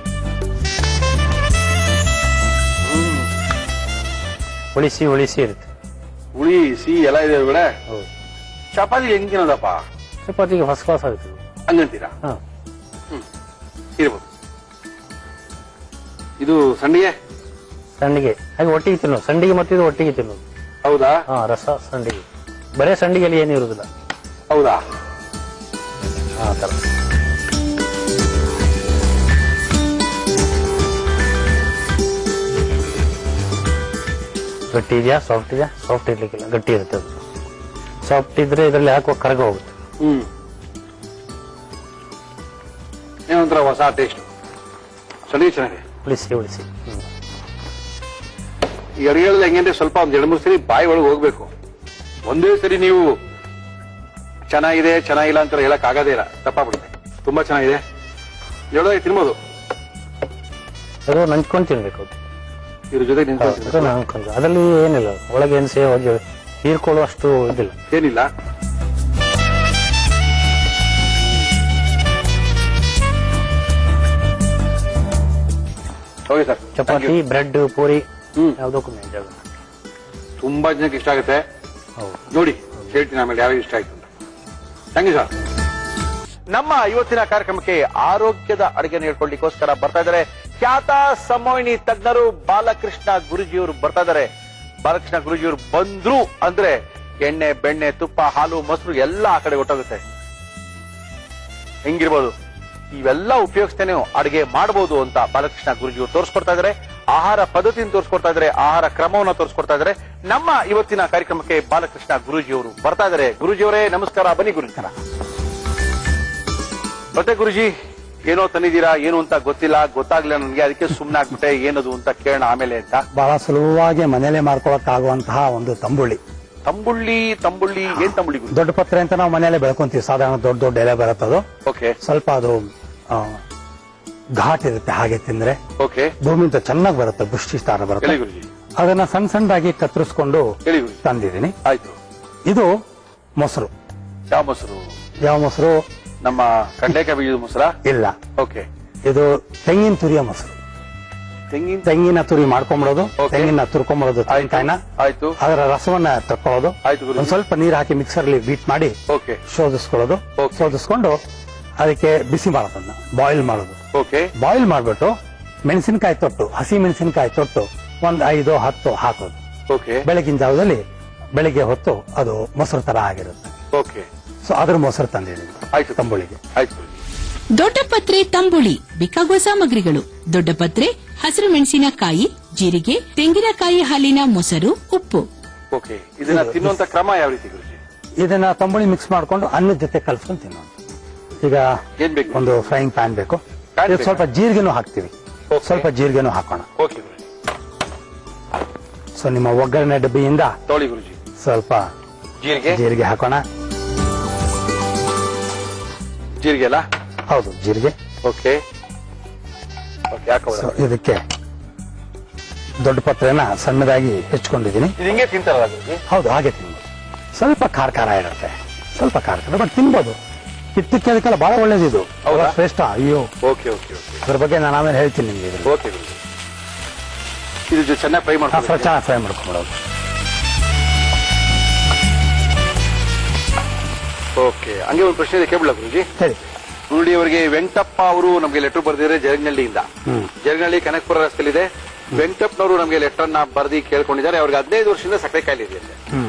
ಉಳಿಸಿ ಇರುತ್ತೆ. ಉಳಿಸಿ ಎಲ್ಲ ಇದೆ ಒಳಗಡೆ. ಚಪಾತಿ ಹೆಂಗ್ ತಿನ್ನೋದಪ್ಪ? ಚಪಾತಿಗೆ ಫಸ್ಟ್ ಕ್ಲಾಸ್ ಆಗುತ್ತೆ. ಹಂಗಂತೀರಾ? ಇರ್ಬೋದು. ಇದು ಸಂಡಿಗೆ ಹಾಗೆ ಒಟ್ಟಿಗೆ ತಿನ್ನೋದು. ಸಂಡಿಗೆ ಮತ್ತು ಇದು ಒಟ್ಟಿಗೆ ತಿನ್ನೋದು. ಹೌದಾ? ರಸ ಸಂಡಿಗೆ. ಬರೇ ಸಂಡಿಗೆಯಲ್ಲಿ ಏನು ಇರುವುದಿಲ್ಲ. ಹೌದಾ? ಆ ತರ. ಗಟ್ಟಿ ಇದೆಯಾ, ಸಾಫ್ಟ್ ಇದೆಯಾ? ಸಾಫ್ಟ್ ಇರ್ಲಿಕ್ಕಿಲ್ಲ, ಗಟ್ಟಿ ಇರುತ್ತೆ. ಅದು ಸಾಫ್ಟ್ ಇದ್ರೆ ಇದರಲ್ಲಿ ಹಾಕುವ ಕರಗ ಹೋಗುತ್ತೆ. ಏನೊಂಥರ ಹೊಸ ಟೇಸ್ಟ್. ಚೆನ್ನಾಗಿದೆ. ಉಳಿಸಿ. ಈ ಅಡಿಗೆಗಳಲ್ಲಿ ಹೆಂಗಂದ್ರೆ ಸ್ವಲ್ಪ ಒಂದ್ 2-3 ಸರಿ ಬಾಯಿ ಒಳಗೆ ಹೋಗ್ಬೇಕು. ಒಂದೇ ಸರಿ ನೀವು ಚೆನ್ನಾಗಿಲ್ಲ ಅಂತ ಹೇಳಕ್ ಆಗೋದೇ ಇಲ್ಲ, ತಪ್ಪಾಗ್ಬಿಡುತ್ತೆ. ತುಂಬಾ ಚೆನ್ನಾಗಿದೆ. ಹೇಳೋದಾಗಿ ತಿನ್ಬೋದು. ಅದು ನಂಚ್ಕೊಂಡು ತಿನ್ಬೇಕು. ಇದ್ರ ಜೊತೆ ಅದರಲ್ಲಿ ಏನಿಲ್ಲ, ಒಳಗೆ ಏನು ಸೇವ್ ಹೀರ್ಕೊಳ್ಳುವಷ್ಟು ಇದಿಲ್ಲ, ಏನಿಲ್ಲ. Okay sir. ಚಪಾತಿ, ಬ್ರೆಡ್, ಪೂರಿ ಯಾವ್ದಕ್ಕೂ ಜಾಗ. ತುಂಬಾ ಜನಕ್ಕೆ ಇಷ್ಟ ಆಗುತ್ತೆ. ನೋಡಿ ಹೇಳ್ತೀನಿ ಆಮೇಲೆ ಯಾವ್ದು ಇಷ್ಟ ಆಯ್ತು ಅಂತ. Thank you sir. ನಮ್ಮ ಇವತ್ತಿನ ಕಾರ್ಯಕ್ರಮಕ್ಕೆ ಆರೋಗ್ಯದ ಅಡುಗೆ ಹೇಳ್ಕೊಳ್ಳಿಕ್ಕೋಸ್ಕರ ಬರ್ತಾ ಇದ್ದಾರೆ ಖ್ಯಾತ ಸಮೋಹಿನಿ ತಜ್ಞರು ಬಾಲಕೃಷ್ಣ ಗುರೂಜಿಯವರು ಬರ್ತಾ ಇದ್ದಾರೆ. ಬಾಲಕೃಷ್ಣ ಗುರೂಜಿಯವರು ಬಂದ್ರು ಅಂದ್ರೆ ಎಣ್ಣೆ ಬೆಣ್ಣೆ ತುಪ್ಪ ಹಾಲು ಮೊಸರು ಎಲ್ಲ ಆ ಕಡೆ ಹೊಟ್ಟೋಗುತ್ತೆ. ಹೆಂಗಿರ್ಬೋದು ಇವೆಲ್ಲ ಉಪಯೋಗಿಸ್ತೇನೆ ಅಡುಗೆ ಮಾಡಬಹುದು ಅಂತ ಬಾಲಕೃಷ್ಣ ಗುರೂಜಿಯವರು ತೋರಿಸ್ಕೊಡ್ತಾ ಇದ್ದಾರೆ. ಆಹಾರ ಪದ್ಧತಿಯನ್ನು ತೋರಿಸ್ಕೊಡ್ತಾ ಇದ್ದಾರೆ, ಆಹಾರ ಕ್ರಮವನ್ನು ತೋರಿಸ್ಕೊಡ್ತಾ ಇದ್ದಾರೆ. ನಮ್ಮ ಇವತ್ತಿನ ಕಾರ್ಯಕ್ರಮಕ್ಕೆ ಬಾಲಕೃಷ್ಣ ಗುರೂಜಿಯವರು ಬರ್ತಾ ಇದ್ದಾರೆ. ಗುರೂಜಿಯವರೇ ನಮಸ್ಕಾರ, ಬನ್ನಿ ಗುರುಜಿರ. ಮತ್ತೆ ಗುರುಜಿ ಏನೋ ತಂದಿದ್ದೀರಾ, ಏನು ಅಂತ ಗೊತ್ತಾಗ್ಲಿಲ್ಲ ನನಗೆ, ಅದಕ್ಕೆ ಸುಮ್ಮನೆ ಆಗ್ಬಿಟ್ಟೆ ಏನದು ಅಂತ ಕೇಳೋಣ ಆಮೇಲೆ ಅಂತ. ಬಹಳ ಸುಲಭವಾಗಿ ಮನೇಲೆ ಮಾಡ್ಕೊಳಕ್ಕಾಗುವಂತಹ ಒಂದು ತಂಬುಳಿ. ತಂಬುಳಿ ಏನ್ ತಂಬುಳಿ? ದೊಡ್ಡ ಪತ್ರೆ ಅಂತ ನಾವು ಮನೆಯಲ್ಲೇ ಬೆಳ್ಕೊಂತೀವಿ. ಸಾಧಾರಣ ದೊಡ್ಡ ದೊಡ್ಡ ಎಲೆ ಬರುತ್ತದು. ಓಕೆ. ಸ್ವಲ್ಪ ಅದು ಘಾಟ್ ಇರುತ್ತೆ, ಹಾಗೆ ತಿಂದ್ರೆ ಓಕೆ ಭೂಮಿಂದ ಚೆನ್ನಾಗಿ ಬರುತ್ತೆ, ಬುಷ್ಟಿ ಸ್ಥಾನ ಬರುತ್ತೆ. ಅದನ್ನ ಸಣ್ಣ ಸಣ್ಣದಾಗಿ ಕತ್ತರಿಸ್ಕೊಂಡು ತಂದಿದ್ದೀನಿ. ಆಯ್ತು. ಇದು ಮೊಸರು. ಯಾವ ಮೊಸರು? ಯಾವ ಮೊಸರು? ನಮ್ಮ ಕಡ್ಲೆಕಾಯಿ ಬೀಜದ ಮೊಸರಾ? ಇಲ್ಲ. ಓಕೆ. ಇದು ತೆಂಗಿನ ತುರಿಯ ಮೊಸರು. ತೆಂಗಿನ ತುರಿ ಮಾಡ್ಕೊಂಬಿಡೋದು, ತೆಂಗಿನ ತುರ್ಕೊಂಬಿಡೋದು, ತೆಂಗಿನಕಾಯಿನ. ಆಯ್ತು. ಅದರ ರಸವನ್ನ ತಕ್ಕೊಳ್ಳೋದು, ಒಂದ್ ಸ್ವಲ್ಪ ನೀರು ಹಾಕಿ ಮಿಕ್ಸರ್ ಅಲ್ಲಿ ಬೀಟ್ ಮಾಡಿ ಶೋಧಿಸ್ಕೊಳ್ಳೋದು. ಶೋಧಿಸ್ಕೊಂಡು ಅದಕ್ಕೆ ಬಿಸಿ ಮಾಡೋದನ್ನ ಬಾಯ್ಲ್ ಮಾಡೋದು. ಬಾಯ್ಲ್ ಮಾಡ್ಬಿಟ್ಟು ಮೆಣಸಿನಕಾಯಿ ತೊಟ್ಟು, ಹಸಿ ಮೆಣಸಿನಕಾಯಿ ತೊಟ್ಟು ಒಂದ್ 5-10 ಹಾಕೋದು. ಬೆಳಗಿನ ಜಾವದಲ್ಲಿ ಬೆಳಿಗ್ಗೆ ಹೊತ್ತು ಅದು ಮೊಸರು ತರ ಆಗಿರುತ್ತೆ. ಸೊ ಅದ್ರ ಮೊಸರು ತಂದಿದ್ದೀನಿ ತಂಬುಳಿಗೆ. ದೊಡ್ಡ ಪತ್ರೆ ತಂಬುಳಿ ಬೇಕಾಗುವ ಸಾಮಗ್ರಿಗಳು: ದೊಡ್ಡ ಪತ್ರೆ, ಹಸಿರು ಮೆಣಸಿನಕಾಯಿ, ಜೀರಿಗೆ, ತೆಂಗಿನಕಾಯಿ ಹಾಲಿನ ಮೊಸರು, ಉಪ್ಪು. ಇದನ್ನ ತಿನ್ನುವಂತ ಕ್ರಮ ಯಾವ ರೀತಿ ಗುರುಜಿ? ಇದನ್ನ ತಂಬುಳಿ ಮಿಕ್ಸ್ ಮಾಡ್ಕೊಂಡು ಅನ್ನದ ಜೊತೆ ಕಲ್ಸ್ಕೊಂಡು ತಿನ್ನೋದು. ಈಗ ಒಂದು ಫ್ರೈಯಿಂಗ್ ಪ್ಯಾನ್ ಬೇಕು, ಸ್ವಲ್ಪ ಜೀರಿಗೆನೂ ಹಾಕ್ತಿವಿ, ಸ್ವಲ್ಪ ಜೀರಿಗೆನೂ ಹಾಕೋಣ. ಸೊ ನಿಮ್ಮ ಒಗ್ಗರಣೆ ಡಬ್ಬಿಯಿಂದ ಸ್ವಲ್ಪ ಜೀರಿಗೆ ಹಾಕೋಣ. ಜೀರಿಗೆ ಅಲ್ಲ? ಹೌದು, ಜೀರಿಗೆ. ಓಕೆ. ಇದಕ್ಕೆ ದೊಡ್ಡ ಪತ್ರೆನ ಸಣ್ಣದಾಗಿ ಹೆಚ್ಚಿಕೊಂಡಿದ್ದೀನಿ. ಹಿಂಗೆ ತಿಂತಾರಲ್ಲ? ಹೌದು, ಹಾಗೆ ತಿನ್ಬೋದು. ಸ್ವಲ್ಪ ಖಾರ ಇರುತ್ತೆ, ಸ್ವಲ್ಪ ಖಾರ, ಬಟ್ ತಿನ್ಬೋದು. ಪಿತ್ತಕ್ಕೆ ಅದಕ್ಕೆಲ್ಲ ಬಹಳ ಒಳ್ಳೇದಿದು, ಶ್ರೇಷ್ಠ. ಅಯ್ಯೋ, ಅದ್ರ ಬಗ್ಗೆ ನಾನು ಆಮೇಲೆ ಹೇಳ್ತೀನಿ ನಿಮ್ಗೆ. ಇದು ಚೆನ್ನಾಗಿ ಫ್ರೈ ಚೆನ್ನಾಗಿ ಫ್ರೈ ಮಾಡ್ಕೊಂಡ್ಬಿಡೋದು. ಓಕೆ. ಹಂಗೆ ಒಂದು ಪ್ರಶ್ನೆ ಇದೆ, ಕೇಳಲ್ಲ ಗುರುಜಿ? ಹೇಳಿ. ನೋಡಿ, ಅವರಿಗೆ ವೆಂಕಟಪ್ಪ ಅವರು ನಮಗೆ ಲೆಟರ್ ಬರೆದಿದ್ದಾರೆ ಜರಗ್ನಹಳ್ಳಿಯಿಂದ. ಜರಗ್ನಹಳ್ಳಿ ಕನಕಪುರ ರಸ್ತೆಲಿದೆ. ವೆಂಕಟಪ್ಪನವರು ನಮಗೆ ಲೆಟರ್ ನ ಬರೆದಿ ಕೇಳ್ಕೊಂಡಿದ್ದಾರೆ. ಅವ್ರಿಗೆ 15 ವರ್ಷದಿಂದ ಸಕ್ಕರೆ ಕಾಯಿಲೆ ಇದೆ.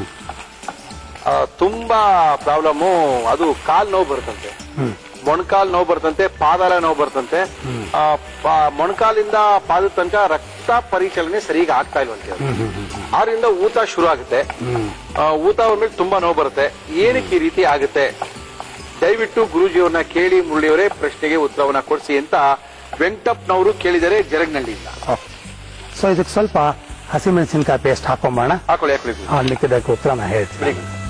ತುಂಬಾ ಪ್ರಾಬ್ಲಮ್. ಅದು ಕಾಲ್ ನೋವು ಬರ್ತಂತೆ, ಮೊಣಕಾಲ್ ನೋವು ಬರ್ತಂತೆ, ಪಾದಾಲ ನೋವು ಬರ್ತಂತೆ. ಮೊಣಕಾಲಿಂದ ಪಾದದ ತನಕ ರಕ್ತ ಪರಿಚಲನೆ ಸರಿಯಾಗಿ ಆಗ್ತಾ ಇಲ್ವಂತೆ. ಆದ್ರಿಂದ ಊತ ಶುರು ಆಗುತ್ತೆ. ಊತ ಬಂದ್ಮೇಲೆ ತುಂಬಾ ನೋವು ಬರುತ್ತೆ. ಏನಕ್ಕೆ ಈ ರೀತಿ ಆಗುತ್ತೆ? ದಯವಿಟ್ಟು ಗುರೂಜಿಯವ್ರನ್ನ ಕೇಳಿ ಮುರಳಿಯವರೇ ಪ್ರಶ್ನೆಗೆ ಉತ್ತರವನ್ನ ಕೊಡಿಸಿ ಅಂತ ವೆಂಕಟಪ್ಪನವರು ಕೇಳಿದರೆ ಜರಗ್ನಹಳ್ಳಿಯಿಂದ. ಸೊ ಇದಕ್ಕೆ ಸ್ವಲ್ಪ ಹಸಿಮೆಣಸಿನಕಾಯಿ ಪೇಸ್ಟ್ ಹಾಕೊಂಬೋಣ. ಹಾಕೊಳ್ಳಿ. ಲಿಕ್ಕಿದ್ದಕ್ಕೆ ಉತ್ತರ ನಾನು ಹೇಳ್ತೀನಿ.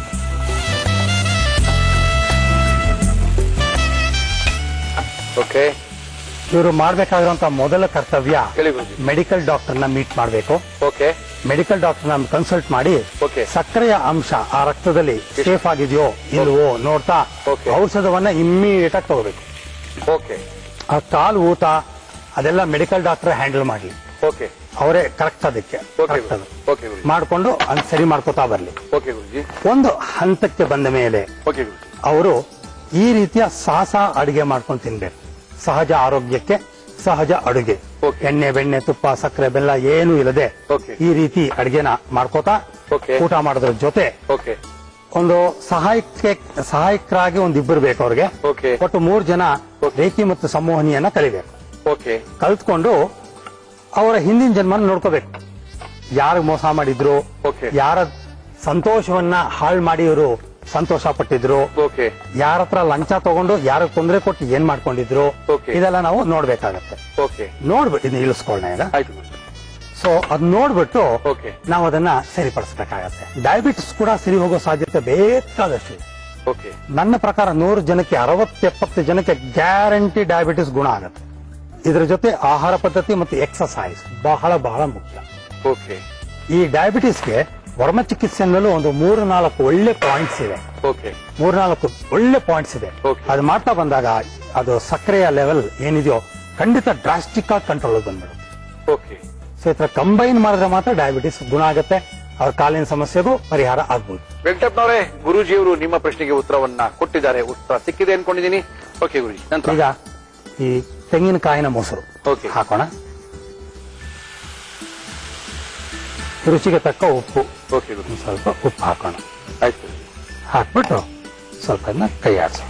ಓಕೆ. ಇವರು ಮಾಡಬೇಕಾಗಿರುವಂತ ಮೊದಲ ಕರ್ತವ್ಯ ಮೆಡಿಕಲ್ ಡಾಕ್ಟರ್ನ ಮೀಟ್ ಮಾಡಬೇಕು. ಓಕೆ. ಮೆಡಿಕಲ್ ಡಾಕ್ಟರ್ನ ಕನ್ಸಲ್ಟ್ ಮಾಡಿ ಸಕ್ಕರೆಯ ಅಂಶ ಆ ರಕ್ತದಲ್ಲಿ ಸೇಫ್ ಆಗಿದೆಯೋ ಇಲ್ವೋ ನೋಡ್ತಾ ಔಷಧವನ್ನ ಇಮ್ಮಿಡಿಯೇಟ್ ಆಗಿ ತಗೋಬೇಕು. ಓಕೆ. ಆ ಕಾಲು ಊತ ಅದೆಲ್ಲ ಮೆಡಿಕಲ್ ಡಾಕ್ಟರ್ ಹ್ಯಾಂಡಲ್ ಮಾಡಲಿ. ಓಕೆ. ಅವರೇ ಕರೆಕ್ಟ್ ಅದಕ್ಕೆ ಮಾಡ್ಕೊಂಡು ಸರಿ ಮಾಡ್ಕೋತಾ ಬರ್ಲಿ. ಒಂದು ಹಂತಕ್ಕೆ ಬಂದ ಮೇಲೆ ಅವರು ಈ ರೀತಿಯ ಸಾಸ ಅಡುಗೆ ಮಾಡ್ಕೊಂಡು ತಿನ್ಬೇಕು. ಸಹಜ ಆರೋಗ್ಯಕ್ಕೆ ಸಹಜ ಅಡುಗೆ, ಎಣ್ಣೆ ಬೆಣ್ಣೆ ತುಪ್ಪ ಸಕ್ಕರೆ ಬೆಲ್ಲ ಏನು ಇಲ್ಲದೆ ಈ ರೀತಿ ಅಡುಗೆನ ಮಾಡ್ಕೋತಾ ಊಟ ಮಾಡೋದ್ರ ಜೊತೆ ಒಂದು ಸಹಾಯಕರಾಗಿ ಒಂದಿಬ್ಬರು ಬೇಕು ಅವ್ರಿಗೆ. ಒಟ್ಟು 3 ಜನ ರೇಖಿ ಮತ್ತು ಸಂಮೋಹನಿಯನ್ನ ಕಲಿಬೇಕು. ಕಲ್ತ್ಕೊಂಡು ಅವರ ಹಿಂದಿನ ಜನ್ಮನ ನೋಡ್ಕೋಬೇಕು. ಯಾರು ಮೋಸ ಮಾಡಿದ್ರು, ಯಾರ ಸಂತೋಷವನ್ನ ಹಾಳು ಮಾಡಿ ಇವರು ಸಂತೋಷ ಪಟ್ಟಿದ್ರು, ಯಾರ ಹತ್ರ ಲಂಚ ತಗೊಂಡು ಯಾರಿಗೆ ತೊಂದರೆ ಕೊಟ್ಟು ಏನ್ ಮಾಡ್ಕೊಂಡಿದ್ರು, ಇದೆಲ್ಲ ನಾವು ನೋಡ್ಬೇಕಾಗತ್ತೆ. ನೋಡ್ಬಿಟ್ಟು ಇದನ್ನ ಇಳಿಸ್ಕೊಳ್ಳೋಣ ಈಗ. ಸೊ ಅದ್ ನೋಡ್ಬಿಟ್ಟು ನಾವು ಅದನ್ನ ಸರಿಪಡಿಸಬೇಕಾಗತ್ತೆ. ಡಯಾಬಿಟಿಸ್ ಕೂಡ ಸರಿ ಹೋಗೋ ಸಾಧ್ಯತೆ ಬೇಕಾದಷ್ಟು. ನನ್ನ ಪ್ರಕಾರ 100 ಜನಕ್ಕೆ 60-70 ಜನಕ್ಕೆ ಗ್ಯಾರಂಟಿ ಡಯಾಬಿಟಿಸ್ ಗುಣ ಆಗತ್ತೆ. ಇದರ ಜೊತೆ ಆಹಾರ ಪದ್ಧತಿ ಮತ್ತು ಎಕ್ಸರ್ಸೈಸ್ ಬಹಳ ಬಹಳ ಮುಖ್ಯ. ಈ ಡಯಾಬಿಟಿಸ್ಗೆ ವರ್ಮ ಚಿಕಿತ್ಸೆಯಲ್ಲೂ ಒಂದು 3-4 ಒಳ್ಳೆ ಪಾಯಿಂಟ್ಸ್ ಇದೆ. 3-4 ಒಳ್ಳೆ ಪಾಯಿಂಟ್ಸ್ ಇದೆ. ಅದು ಮಾಡ್ತಾ ಬಂದಾಗ ಅದು ಸಕ್ಕರೆಯ ಲೆವೆಲ್ ಏನಿದೆಯೋ ಖಂಡಿತ ಡ್ರಾಸ್ಟಿಕ್ ಆಗಿ ಕಂಟ್ರೋಲ್ ಬಂದ್ಬಿಡುತ್ತೆ. ಸೊ ಈ ತರ ಕಂಬೈನ್ ಮಾಡಿದ್ರೆ ಮಾತ್ರ ಡಯಾಬಿಟಿಸ್ ಗುಣ ಆಗುತ್ತೆ. ಅವ್ರ ಕಾಲಿನ ಸಮಸ್ಯೆಗೂ ಪರಿಹಾರ ಆಗ್ಬೋದು. ವೆಂಕಟಪ್ಪನವರೇ, ಗುರೂಜಿಯವರು ನಿಮ್ಮ ಪ್ರಶ್ನೆಗೆ ಉತ್ತರವನ್ನ ಕೊಟ್ಟಿದ್ದಾರೆ. ಉತ್ತರ ಸಿಕ್ಕಿದೆ ಅನ್ಕೊಂಡಿದ್ದೀನಿ. ಓಕೆ ಗುರುಜಿ, ನಂತರ ಈಗ ಈ ತೆಂಗಿನಕಾಯಿನ ಮೊಸರು ಓಕೆ ಹಾಕೋಣ. ರುಚಿಗೆ ತಕ್ಕ ಉಪ್ಪು, ಓಕೆ ಗುರುಜಿ, ಸ್ವಲ್ಪ ಉಪ್ಪು ಹಾಕೋಣ. ಆಯ್ತು. ಹಾಕ್ಬಿಟ್ಟು ಸ್ವಲ್ಪ ಅದನ್ನ ಕೈ ಆಡಿಸೋಣ.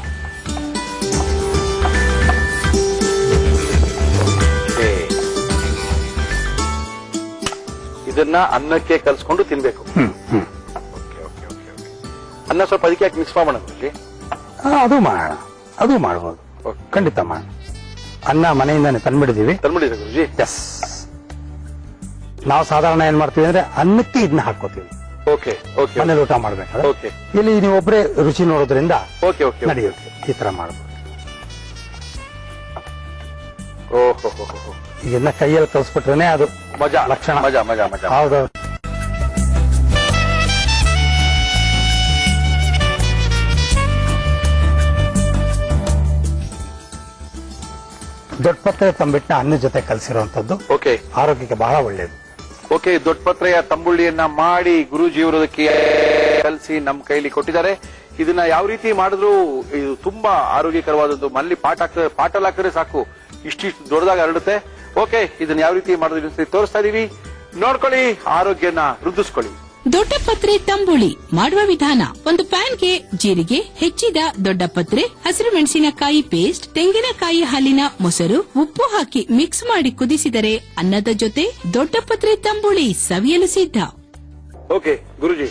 ಇದನ್ನ ಅನ್ನಕ್ಕೆ ಕಲ್ಸ್ಕೊಂಡು ತಿನ್ಬೇಕು. ಅನ್ನ ಸ್ವಲ್ಪ ಅದಕ್ಕೆ ಯಾಕೆ ಮಿಕ್ಸ್ ಮಾಡೋಣ ಗುರುಜಿ? ಅದು ಮಾಡೋಣ, ಅದು ಮಾಡ್ಬೋದು, ಖಂಡಿತ ಮಾಡೋಣ. ಅನ್ನ ಮನೆಯಿಂದಾನೆ ತಂದ್ಬಿಡಿದೀವಿ. ತಂದ್ಬಿಟ್ಟಿದೆ ಗುರುಜಿ? ಎಸ್. ನಾವು ಸಾಧಾರಣ ಏನ್ ಮಾಡ್ತೀವಿ ಅಂದ್ರೆ ಅನ್ನಕ್ಕೆ ಇದನ್ನ ಹಾಕೋತೀವಿ. ಓಕೆ ಓಕೆ, ಮನೇಲಿ ಊಟ ಮಾಡ್ಬೇಕಾದ್ರೆ. ಓಕೆ. ಇಲ್ಲಿ ನೀವು ಒಬ್ಬರೇ ರುಚಿ ನೋಡೋದ್ರಿಂದ ಓಕೆ ಓಕೆ ನಡೆಯುತ್ತೆ. ಈ ತರ ಮಾಡ್ಬೋದು. ಓಹೋ, ಈಗೆಲ್ಲ ಕೈಯಲ್ಲಿ ಕಲ್ಸ್ಬಿಟ್ರೇನೆ ಅದು ಮಜಾ, ಲಕ್ಷಣ. ಮಜಾ ಮಜಾ ಮಜಾ. ಹೌದು. ದೊಡ್ಡ ಪತ್ರೆ ತಂಬಿಟ್ಟನ್ನ ಅನ್ನದ ಜೊತೆ ಕಲಸಿರುವಂತದ್ದು ಓಕೆ, ಆರೋಗ್ಯಕ್ಕೆ ಬಹಳ ಒಳ್ಳೆಯದು. ಓಕೆ. ದೊಡ್ಡ ಪತ್ರೆಯ ತಂಬುಳಿಯನ್ನ ಮಾಡಿ ಗುರೂಜಿಯವರದಕ್ಕೆ ಕಲಸಿ ನಮ್ಮ ಕೈಲಿ ಕೊಟ್ಟಿದ್ದಾರೆ. ಇದನ್ನ ಯಾವ ರೀತಿ ಮಾಡಿದ್ರು ಇದು ತುಂಬಾ ಆರೋಗ್ಯಕರವಾದದ್ದು. ಮನೇಲಿ ಪಾಟಲ್ ಹಾಕಿದ್ರೆ ಸಾಕು, ಇಷ್ಟಿಷ್ಟು ದೊಡ್ಡದಾಗಿ ಹರಡುತ್ತೆ. ಓಕೆ, ಇದನ್ನ ಯಾವ ರೀತಿ ಮಾಡೋದು ತೋರಿಸ್ತಾ ಇದೀವಿ, ನೋಡ್ಕೊಳ್ಳಿ, ಆರೋಗ್ಯನ ವೃದ್ಧಿಸ್ಕೊಳ್ಳಿ. ದೊಡ್ಡ ಪತ್ರೆ ತಂಬುಳಿ ಮಾಡುವ ವಿಧಾನ: ಒಂದು ಪ್ಯಾನ್ಗೆ ಜೀರಿಗೆ, ಹೆಚ್ಚಿದ ದೊಡ್ಡ ಪತ್ರೆ, ಹಸಿರು ಮೆಣಸಿನಕಾಯಿ ಪೇಸ್ಟ್, ತೆಂಗಿನಕಾಯಿ ಹಾಲಿನ ಮೊಸರು, ಉಪ್ಪು ಹಾಕಿ ಮಿಕ್ಸ್ ಮಾಡಿ ಕುದಿಸಿದರೆ ಅನ್ನದ ಜೊತೆ ದೊಡ್ಡ ಪತ್ರೆ ತಂಬುಳಿ ಸವಿಯಲು ಸಿದ್ಧ. ಓಕೆ ಗುರುಜಿ,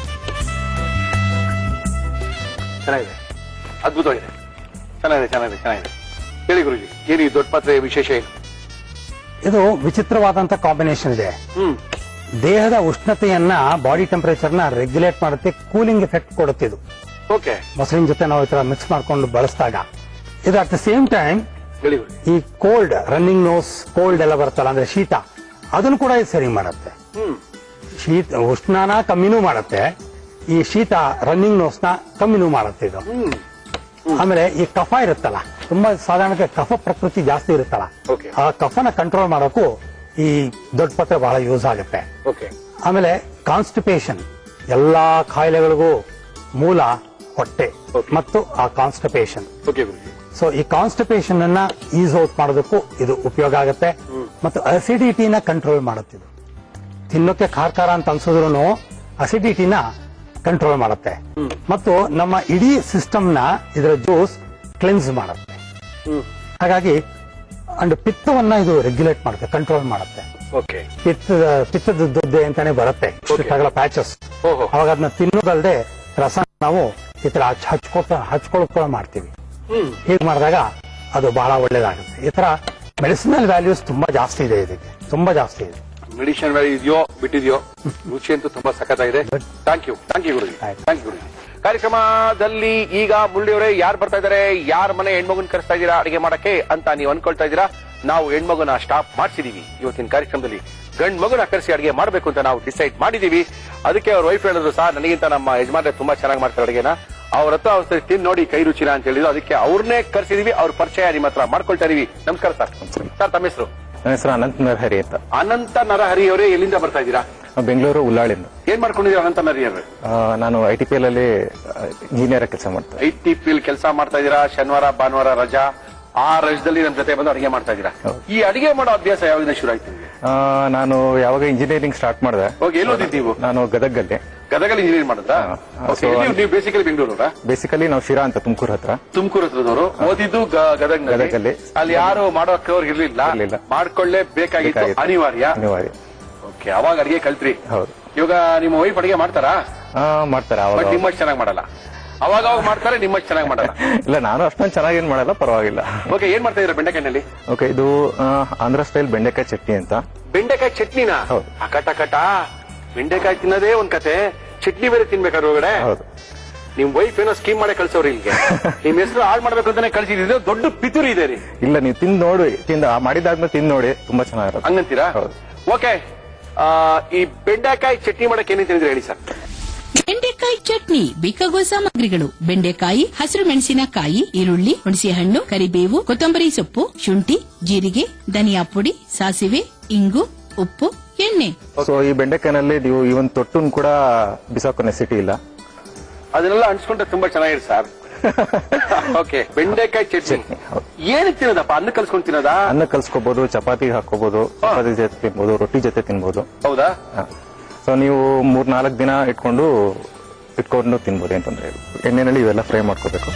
ಚೆನ್ನಾಗಿದೆ, ಅದ್ಭುತವಾಗಿದೆ, ಚೆನ್ನಾಗಿದೆ ಚೆನ್ನಾಗಿದೆ ಚೆನ್ನಾಗಿದೆ. ಹೇಳಿ ಗುರುಜಿ, ಏನು ಈ ದೊಡ್ಡ ಪತ್ರೆ ವಿಶೇಷ ಏನು? ಇದು ವಿಚಿತ್ರವಾದಂತ ಕಾಂಬಿನೇಷನ್ ಇದೆ. ದೇಹದ ಉಷ್ಣತೆಯನ್ನ, ಬಾಡಿ ಟೆಂಪರೇಚರ್ನ ರೆಗ್ಯುಲೇಟ್ ಮಾಡುತ್ತೆ, ಕೂಲಿಂಗ್ ಎಫೆಕ್ಟ್ ಕೊಡುತ್ತೆ ಇದು. ಓಕೆ. ಮೊಸರಿನ ಜೊತೆ ನಾವು ಈ ತರ ಮಿಕ್ಸ್ ಮಾಡ್ಕೊಂಡು ಬಳಸಿದಾಗ ಇದು ಅಟ್ ದ ಸೇಮ್ ಟೈಮ್ ಹೇಳಿ. ಈ ಕೋಲ್ಡ್, ರನ್ನಿಂಗ್ ನೋಸ್, ಕೋಲ್ಡ್ ಎಲ್ಲ ಬರುತ್ತಲ್ಲ, ಅಂದ್ರೆ ಶೀತ, ಅದನ್ನು ಕೂಡ ಇದು ಸರಿ ಮಾಡುತ್ತೆ. ಉಷ್ಣನ ಕಮ್ಮಿನೂ ಮಾಡುತ್ತೆ, ಈ ಶೀತ ರನ್ನಿಂಗ್ ನೋಸ್ನ ಕಮ್ಮಿನೂ ಮಾಡುತ್ತೆ ಇದು. ಆಮೇಲೆ ಈ ಕಫ ಇರುತ್ತಲ್ಲ, ತುಂಬಾ ಸಾಧಾರಣಕ್ಕೆ ಕಫ ಪ್ರಕೃತಿ ಜಾಸ್ತಿ ಇರುತ್ತಲ್ಲ, ಆ ಕಫನ ಕಂಟ್ರೋಲ್ ಮಾಡೋಕ್ಕೂ ಈ ದೊಡ್ಡ ಪತ್ರೆ ಬಹಳ ಯೂಸ್ ಆಗುತ್ತೆ. ಆಮೇಲೆ ಕಾನ್ಸ್ಟಿಪೇಷನ್, ಎಲ್ಲಾ ಕಾಯಿಲೆಗಳಿಗೂ ಮೂಲ ಹೊಟ್ಟೆ ಮತ್ತು ಆ ಕಾನ್ಸ್ಟಿಪೇಷನ್. ಸೊ ಈ ಕಾನ್ಸ್ಟಿಪೇಷನ್ ಅನ್ನ ಈಸ್ ಔಟ್ ಮಾಡೋದಕ್ಕೂ ಇದು ಉಪಯೋಗ ಆಗುತ್ತೆ. ಮತ್ತು ಅಸಿಡಿಟಿನ ಕಂಟ್ರೋಲ್ ಮಾಡುತ್ತೆ ಇದು. ತಿನ್ನೋಕೆ ಖಾರ ಅಂತ ಅನ್ಸಿದ್ರು ಅಸಿಡಿಟಿನ ಕಂಟ್ರೋಲ್ ಮಾಡುತ್ತೆ. ಮತ್ತು ನಮ್ಮ ಇಡೀ ಸಿಸ್ಟಮ್ ನ ಇದರ ಜ್ಯೂಸ್ ಕ್ಲೆನ್ಸ್ ಮಾಡುತ್ತೆ. ಹಾಗಾಗಿ ಅಂಡ್ ಪಿತ್ತವನ್ನ ಇದು ರೆಗ್ಯುಲೇಟ್ ಮಾಡುತ್ತೆ, ಕಂಟ್ರೋಲ್ ಮಾಡುತ್ತೆ. ಪಿತ್ತದ ದುದ್ದೆ ಅಂತಾನೆ ಬರುತ್ತೆ, ಪ್ಯಾಚಸ್. ಅವಾಗ ಅದನ್ನ ತಿನ್ನೋದಲ್ದೆ ರಸ ನಾವು ಈ ತರ ಹಚ್ಕೊಳ್ಕೊಳ್ಳೋ ಮಾಡ್ತೀವಿ. ಹೀಗೆ ಮಾಡಿದಾಗ ಅದು ಬಹಳ ಒಳ್ಳೇದಾಗುತ್ತೆ. ಈ ತರ ಮೆಡಿಸಿನಲ್ ವ್ಯಾಲ್ಯೂಸ್ ತುಂಬಾ ಜಾಸ್ತಿ ಇದೆ, ಇದಕ್ಕೆ ತುಂಬಾ ಜಾಸ್ತಿ ಇದೆ. ಮೆಡಿಸಿನ್ ವ್ಯಾಲ್ಯೂ ಇದೆಯೋ ಬಿಟ್ಟಿದೆಯೋ, ರುಚಿ ಅಂತೂ ತುಂಬಾ ಸಖತ್ತಾಗಿದೆ. Thank you Guruji, thank you Guruji. ಕಾರ್ಯಕ್ರಮದಲ್ಲಿ ಈಗ ಮುಳ್ಳಿಯವರೇ ಯಾರು ಬರ್ತಾ ಇದಾರೆ, ಯಾರ ಮನೆ ಹೆಣ್ಮಗುನ್ ಕರೆಸ್ತಾ ಇದ್ದೀರಾ ಅಡಿಗೆ ಮಾಡಕ್ಕೆ ಅಂತ ನೀವು ಅನ್ಕೊಳ್ತಾ ಇದ್ದೀರಾ. ನಾವು ಹೆಣ್ಮಗುನ ಸ್ಟಾಪ್ ಮಾಡ್ಸಿದೀವಿ. ಇವತ್ತಿನ ಕಾರ್ಯಕ್ರಮದಲ್ಲಿ ಗಂಡ್ ಮಗುನ ಕರೆಸಿ ಅಡಿಗೆ ಮಾಡಬೇಕು ಅಂತ ನಾವು ಡಿಸೈಡ್ ಮಾಡಿದೀವಿ. ಅದಕ್ಕೆ ಅವ್ರ ವೈಫ್ ಹೇಳಿದ್ರು, ಸರ್ ನನಗಿಂತ ನಮ್ಮ ಯಜಮಾನ್ರೆ ತುಂಬಾ ಚೆನ್ನಾಗಿ ಮಾಡ್ತಾರೆ ಅಡಿಗೆನ, ಅವ್ರ ಹತ್ರ ಅವ್ರ ತಿನ್ ನೋಡಿ ಕೈ ರುಚಿನ ಅಂತ ಹೇಳಿದ್ರು. ಅದಕ್ಕೆ ಅವ್ರನ್ನೇ ಕರೆಸಿದೀವಿ. ಅವ್ರ ಪರಿಚಯ ನಿಮ್ಮ ಹತ್ರ ಮಾಡ್ಕೊಳ್ತಾ ಇದೀವಿ. ನಮಸ್ಕಾರ ಸರ್. ಸರ್ ತಮ್ಮ ಹೆಸರು? ನನ್ನ ಹೆಸರು ಅನಂತ ನರಹರಿ ಅಂತ. ಅನಂತ ನರಹರಿ ಅವರೇ, ಎಲ್ಲಿಂದ ಬರ್ತಾ ಇದ್ದೀರಾ? ಬೆಂಗಳೂರು ಉಳ್ಳಾಳಿಂದ. ಏನ್ ಮಾಡ್ಕೊಂಡಿದ್ದೀರಾ ಅನಂತ ನರಹರಿ ಅವರೇ? ನಾನು ITPL ಅಲ್ಲಿ ಇಂಜಿನಿಯರ್ ಕೆಲಸ ಮಾಡ್ತಾ. ITPL ಕೆಲಸ ಮಾಡ್ತಾ ಇದ್ದೀರಾ. ಶನಿವಾರ ಭಾನುವಾರ ರಜಾ, ಆ ರಜದಲ್ಲಿ ನಮ್ಮ ಜೊತೆ ಬಂದು ಅಡಿಗೆ ಮಾಡ್ತಾ ಇದ್ದೀರಾ. ಈ ಅಡಿಗೆ ಮಾಡೋ ಅಭ್ಯಾಸ ಯಾವಾಗ ಶುರು ಆಯ್ತು? ನಾನು ಯಾವಾಗ ಇಂಜಿನಿಯರಿಂಗ್ ಸ್ಟಾರ್ಟ್ ಮಾಡಿದೆ. ಎಲ್ಲಿ ಓದಿದ್ದು ನೀವು? ನಾನು ಗದಗಲ್ಲಿ ಇಂಜಿನಿಯರಿಂಗ್ ಮಾಡಿದ್ರಾ? ನೀವು ಬೇಸಿಕಲಿ ಬೆಂಗಳೂರು? ಬೇಸಿಕಲಿ ನಾವು ಶಿರಾ ಅಂತ ತುಮಕೂರು ಹತ್ರದವರು. ಓದಿದ್ದು ಗದಗಲ್ಲಿ. ಅಲ್ಲಿ ಯಾರು ಮಾಡೋಕೆ ಅವ್ರು ಇರ್ಲಿಲ್ಲ, ಮಾಡ್ಕೊಳ್ಳೇಬೇಕಾಗಿತ್ತು, ಅನಿವಾರ್ಯ. ಓಕೆ, ಅವಾಗ ಅಡಿಗೆ ಕಲ್ತ್ರಿ? ಹೌದು. ಇವಾಗ ನಿಮ್ಮ ವೈಫ್ ಅಡಿಗೆ ಮಾಡ್ತಾರಾ? ಮಾಡ್ತಾರೆ. ಬಟ್ ನಿಮ್ಮಷ್ಟು ಚೆನ್ನಾಗಿ ಮಾಡಲ್ಲ. ಅವಾಗ ಮಾಡ್ತಾರೆ, ನಿಮ್ಮಷ್ಟು ಚೆನ್ನಾಗಿ ಮಾಡಲ್ಲ. ಇಲ್ಲ, ನಾನು ಅಷ್ಟೊಂದು ಚೆನ್ನಾಗಿ ಏನ್ ಮಾಡಲ್ಲ, ಪರವಾಗಿಲ್ಲ. ಓಕೆ, ಏನ್ ಮಾಡ್ತಾ ಇದ್ದೀರಾ ಬೆಂಡೆಕಾಯಿನಲ್ಲಿ? ಓಕೆ, ಇದು ಆಂಧ್ರ ಸ್ಟೈಲ್ ಬೆಂಡೆಕಾಯಿ ಚಟ್ನಿ ಅಂತ. ಬೆಂಡೆಕಾಯಿ ಚಟ್ನಿನಾ? ಹೌದು. ಅಕಟ ಬೆಂಡೆಕಾಯಿ ತಿನ್ನೋದೇ ಒಂದ್ ಕತೆ, ಚಟ್ನಿ ಬೇರೆ ತಿನ್ಬೇಕಾದ್ರೆ ಒಳಗಡೆ. ಹೌದು. ನಿಮ್ ವೈಫ್ ಏನೋ ಸ್ಕೀಮ್ ಮಾಡೇ ಕಳ್ಸೋರು ಇಲ್ಲಿಗೆ. ನಿಮ್ ಹೆಸರು ಹಾಳು ಮಾಡ್ಬೇಕು ಅಂತಾನೆ ಕಳ್ಸಿದ್ರೆ ದೊಡ್ಡ ಪಿತೂರಿ ಇದೆ ರೀ. ಇಲ್ಲ, ನೀವು ತಿಂದು ನೋಡಿ, ಮಾಡಿದಾದ್ಮೇಲೆ ತಿಂದು ನೋಡಿ, ತುಂಬಾ ಚೆನ್ನಾಗಿರುತ್ತೆ. ಹಂಗಂತೀರಾ? ಹೌದು. ಓಕೆ, ಈ ಬೆಂಡೆಕಾಯಿ ಚಟ್ನಿ ಮಾಡಕ್ಕೆ ಏನೇನು ತಿಂದ್ರೆ ಹೇಳಿ ಸರ್. ಬೆಂಡೆಕಾಯಿ ಚಟ್ನಿ ಬೇಕಾಗುವ ಸಾಮಗ್ರಿಗಳು: ಬೆಂಡೆಕಾಯಿ, ಹಸಿರು ಮೆಣಸಿನಕಾಯಿ, ಈರುಳ್ಳಿ, ಹುಣಸೆಹಣ್ಣು, ಕರಿಬೇವು, ಕೊತ್ತಂಬರಿ ಸೊಪ್ಪು, ಶುಂಠಿ, ಜೀರಿಗೆ, ಧನಿಯಾ ಪುಡಿ, ಸಾಸಿವೆ, ಇಂಗು, ಉಪ್ಪು, ಎಣ್ಣೆ. ಸೊ ಈ ಬೆಂಡೆಕಾಯಿನಲ್ಲಿ ನೀವು ಇವನ್ ತೊಟ್ಟನ್ ಕೂಡ ಬಿಸಾಕೋ ನೆಸಿಟಿ ಇಲ್ಲ. ಅದನ್ನೆಲ್ಲ ಅಂಟಿಸ್ಕೊಂಡ್ರೆ ತುಂಬಾ ಚೆನ್ನಾಗಿದೆ ಸರ್. ಓಕೆ, ಬೆಂಡೆಕಾಯಿ ಚಟ್ನಿ ಏನಕ್ಕೆ ತಿನ್ನೋದಪ್ಪ? ಅನ್ನ ಕಲ್ಸ್ಕೊಂಡು ತಿನ್ನೋದಾ? ಅನ್ನ ಕಲ್ಸ್ಕೋಬಹುದು, ಚಪಾತಿ ಹಾಕೋಬಹುದು, ಚಪಾತಿ ಜೊತೆ ತಿನ್ಬಹುದು, ರೊಟ್ಟಿ ಜೊತೆ ತಿನ್ಬಹುದು. ಹೌದಾ? ಸೊ ನೀವು 3-4 ದಿನ ಇಟ್ಕೊಂಡು ತಿನ್ಬೋದು, ಏನ್ ತೊಂದ್ರೆ ಇಲ್ಲ. ಎಣ್ಣೆನಲ್ಲಿ ಇವೆಲ್ಲ ಫ್ರೈ ಮಾಡ್ಕೋಬೇಕು.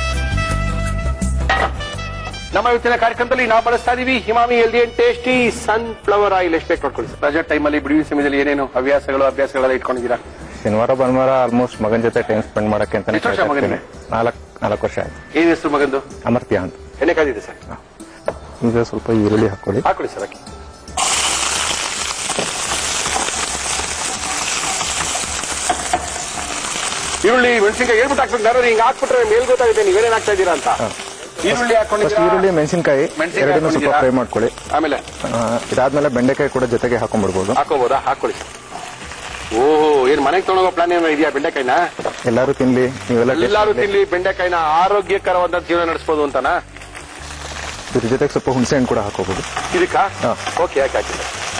ನಮ್ಮ ಇವತ್ತಿನ ಕಾರ್ಯಕ್ರಮದಲ್ಲಿ ನಾವು ಬಳಸ್ತಾ ಇದೀವಿ ಹಿಮಾಮಿ healthy and tasty sunflower oil. ಎಷ್ಟು ಬೇಕು ನೋಡ್ಕೊಳ್ಳಿ ಸರ್. ರಜಾ ಟೈಮಲ್ಲಿ ಬಿಡುವಿನ ಸಮಯದಲ್ಲಿ ಏನೇನು ಅಭ್ಯಾಸಗಳೆಲ್ಲ ಇಟ್ಕೊಂಡಿದ್ದೀರಾ? ಶನಿವಾರ ಭಾನುವಾರ ಆಲ್ಮೋಸ್ಟ್ ಮಗನ್ ಜೊತೆ ಟೈಮ್ ಸ್ಪೆಂಡ್ ಮಾಡಕ್ಕೆ ಅಂತ 4 ವರ್ಷ ಆಯ್ತು. ಏನ್ ಹೆಸರು ಮಗಂದು? ಅಮರ್ತ್ಯ ಅಂತ. ಎಣ್ಣೆ ಕಾದಿದೆ ಸರ್. ಈಗ ಸ್ವಲ್ಪ ಈರುಳ್ಳಿ ಹಾಕೊಳ್ಳಿ ಸರ್. ಹಾಕಿ. ಈರುಳ್ಳಿ ಮೆಣಸಿನಕಾಯಿ ಹೇಳ್ಬಿಟ್ಟು ಹಾಕ್ಬೇಕು. ಹಿಂಗ್ ಹಾಕ್ಬಿಟ್ರೆ ಮೇಲ್ ಗೊತ್ತಾಗುತ್ತೆ ನೀವೇನೇನ್ ಹಾಕ್ತಾ ಇದ್ದೀರಾ ಅಂತ. ಈರುಳ್ಳಿ ಹಾಕೊಂಡಿದ್ದೀರಾ? ಈರುಳ್ಳಿ ಮೆಣಸಿನಕಾಯಿ ಎರಡನ್ನೂ ಸ್ವಲ್ಪ ಫ್ರೈ ಮಾಡ್ಕೊಳ್ಳಿ. ಆಮೇಲೆ ಇದಾದ್ಮೇಲೆ ಬೆಂಡೆಕಾಯಿ ಕೂಡ ಜೊತೆಗೆ ಹಾಕೊಂಡ್ಬಿಡ್ಬೋದು. ಹಾಕೋಬಹುದಾ? ಹಾಕೊಳ್ಳಿ. ಓಹೋ, ಏನ್ ಮನೆಗೆ ತಗೊಂಡೋಗೋ ಪ್ಲಾನ್ ಏನೋ ಇದೆಯಾ? ಬೆಂಡೆಕಾಯಿನ ಎಲ್ಲಾರು ತಿನ್ಲಿ, ನೀವೆಲ್ಲ ಎಲ್ಲಾರು ತಿನ್ಲಿ, ಬೆಂಡೆಕಾಯಿನ ಆರೋಗ್ಯಕರವಾದ ಜೀವನ ನಡೆಸಬಹುದು ಅಂತನಾ? ಇದ್ರ ಜೊತೆಗೆ ಸ್ವಲ್ಪ ಹುಣಸೆ ಹಣ್ಣು ಕೂಡ ಹಾಕೋಬಹುದು ಇದಕ್ಕ. ಓಕೆ, ಯಾಕೆ ಹಾಕಿಲ್ಲ?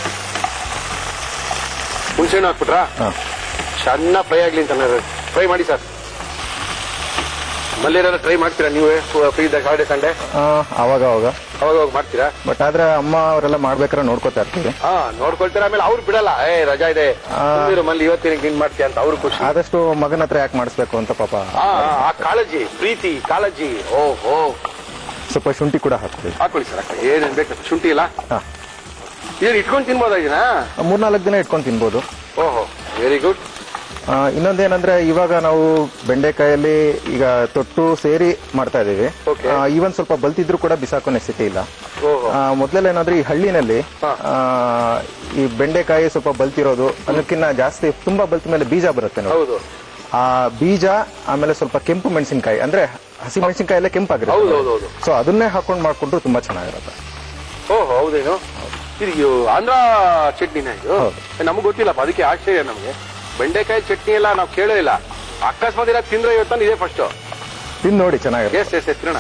ಹುಣಸೆ ಹಣ್ಣು ಹಾಕ್ಬಿಟ್ರಾ? ಚೆನ್ನಾಗಿ ಫ್ರೈ ಆಗ್ಲಿ ಅಂತ. ಫ್ರೈ ಮಾಡಿ ಸರ್. ಮಲ್ಲೇನಾರ ಟ್ರೈ ಮಾಡ್ತೀರಾ ನೀವೇ ಫ್ರೀ ಇದ್ದಾಗ? ಸಾಟರ್ಡೆ ಸಂಡೇ ಅವಾಗ ಮಾಡ್ತೀರಾ? ಬಟ್ ಆದ್ರೆ ಅಮ್ಮ ಅವರೆಲ್ಲ ಮಾಡ್ಬೇಕಾದ್ರೆ ನೋಡ್ಕೋತಾ ಇರ್ತೀವಿ. ನೋಡ್ಕೊಳ್ತೀರಾ. ಆಮೇಲೆ ಅವ್ರು ಬಿಡಲ್ಲ, ರಜಾ ಇದೆ ಮಲ್ಲಿ ಇವತ್ತಿನ ಕ್ಲೀನ್ ಮಾಡ್ತೀಯ ಅಂತ ಅವ್ರು ಖುಷಿ. ಆದಷ್ಟು ಮಗನ ಹತ್ರ ಯಾಕೆ ಮಾಡಿಸ್ಬೇಕು ಅಂತ ಪಾಪ ಆ ಕಾಳಜಿ, ಪ್ರೀತಿ, ಕಾಳಜಿ. ಓಹೋ, ಸ್ವಲ್ಪ ಶುಂಠಿ ಕೂಡ ಹಾಕೊಳ್ಳಿ ಸರ್. ಏನೇನ್ ಬೇಕು? ಶುಂಠಿ ಇಲ್ಲ? ಏನ್ ಇಟ್ಕೊಂಡು ತಿನ್ಬೋದಾ ಇದನ್ನ? 3-4 ದಿನ ಇಟ್ಕೊಂಡು ತಿನ್ಬೋದು. ಓಹೋ, ವೆರಿ ಗುಡ್. ಇನ್ನೊಂದೇನಂದ್ರೆ ಇವಾಗ ನಾವು ಬೆಂಡೆಕಾಯಲ್ಲಿ ಈಗ ತೊಟ್ಟು ಸೇರಿ ಮಾಡ್ತಾ ಇದೀವಿ. ಈವನ್ ಸ್ವಲ್ಪ ಬಲ್ತಿದ್ರು ಕೂಡ ಬಿಸಾಕೋ ನೆಸಿಟಿ ಇಲ್ಲ. ಮೊದ್ಲೆಲ್ಲ ಏನಾದ್ರೆ ಈ ಹಳ್ಳಿನಲ್ಲಿ ಈ ಬೆಂಡೆಕಾಯಿ ಸ್ವಲ್ಪ ಬಲ್ತಿರೋದು, ಅದಕ್ಕಿಂತ ಜಾಸ್ತಿ ತುಂಬಾ ಬಲ್ತ ಮೇಲೆ ಬೀಜ ಬರುತ್ತೆ ನೋಡಿ. ಆ ಬೀಜ ಆಮೇಲೆ ಸ್ವಲ್ಪ ಕೆಂಪು ಮೆಣಸಿನಕಾಯಿ, ಅಂದ್ರೆ ಹಸಿ ಮೆಣಸಿನಕಾಯಿ ಎಲ್ಲ ಕೆಂಪಾಗಿರುತ್ತೆ. ಸೊ ಅದನ್ನೇ ಹಾಕೊಂಡು ಮಾಡ್ಕೊಂಡ್ರು ತುಂಬಾ ಚೆನ್ನಾಗಿರುತ್ತೆ. ಓಹೋ, ಹೌದೇನು? ಇದು ಆಂಧ್ರ ಚಟ್ನಿನ? ಇದು ನಮ್ಗೆ ಗೊತ್ತಿಲ್ಲಪ್ಪ, ಅದಕ್ಕೆ ಆಶ್ಚರ್ಯ ನಮ್ಗೆ. ಬೆಂಡೆಕಾಯಿ ಚಟ್ನಿ ಎಲ್ಲ ನಾವು ಕೇಳೇ ಇಲ್ಲ. ಅಕಸ್ಮಾತ್ ಇಲ್ಲ ತಿಂದ್ರೆ ಇವತ್ತು ಇದೇ ಫಸ್ಟ್ ತಿಂದು ನೋಡಿ, ಚೆನ್ನಾಗಿದೆ. ಎಸ್ ತಿನ್ನೋಣ.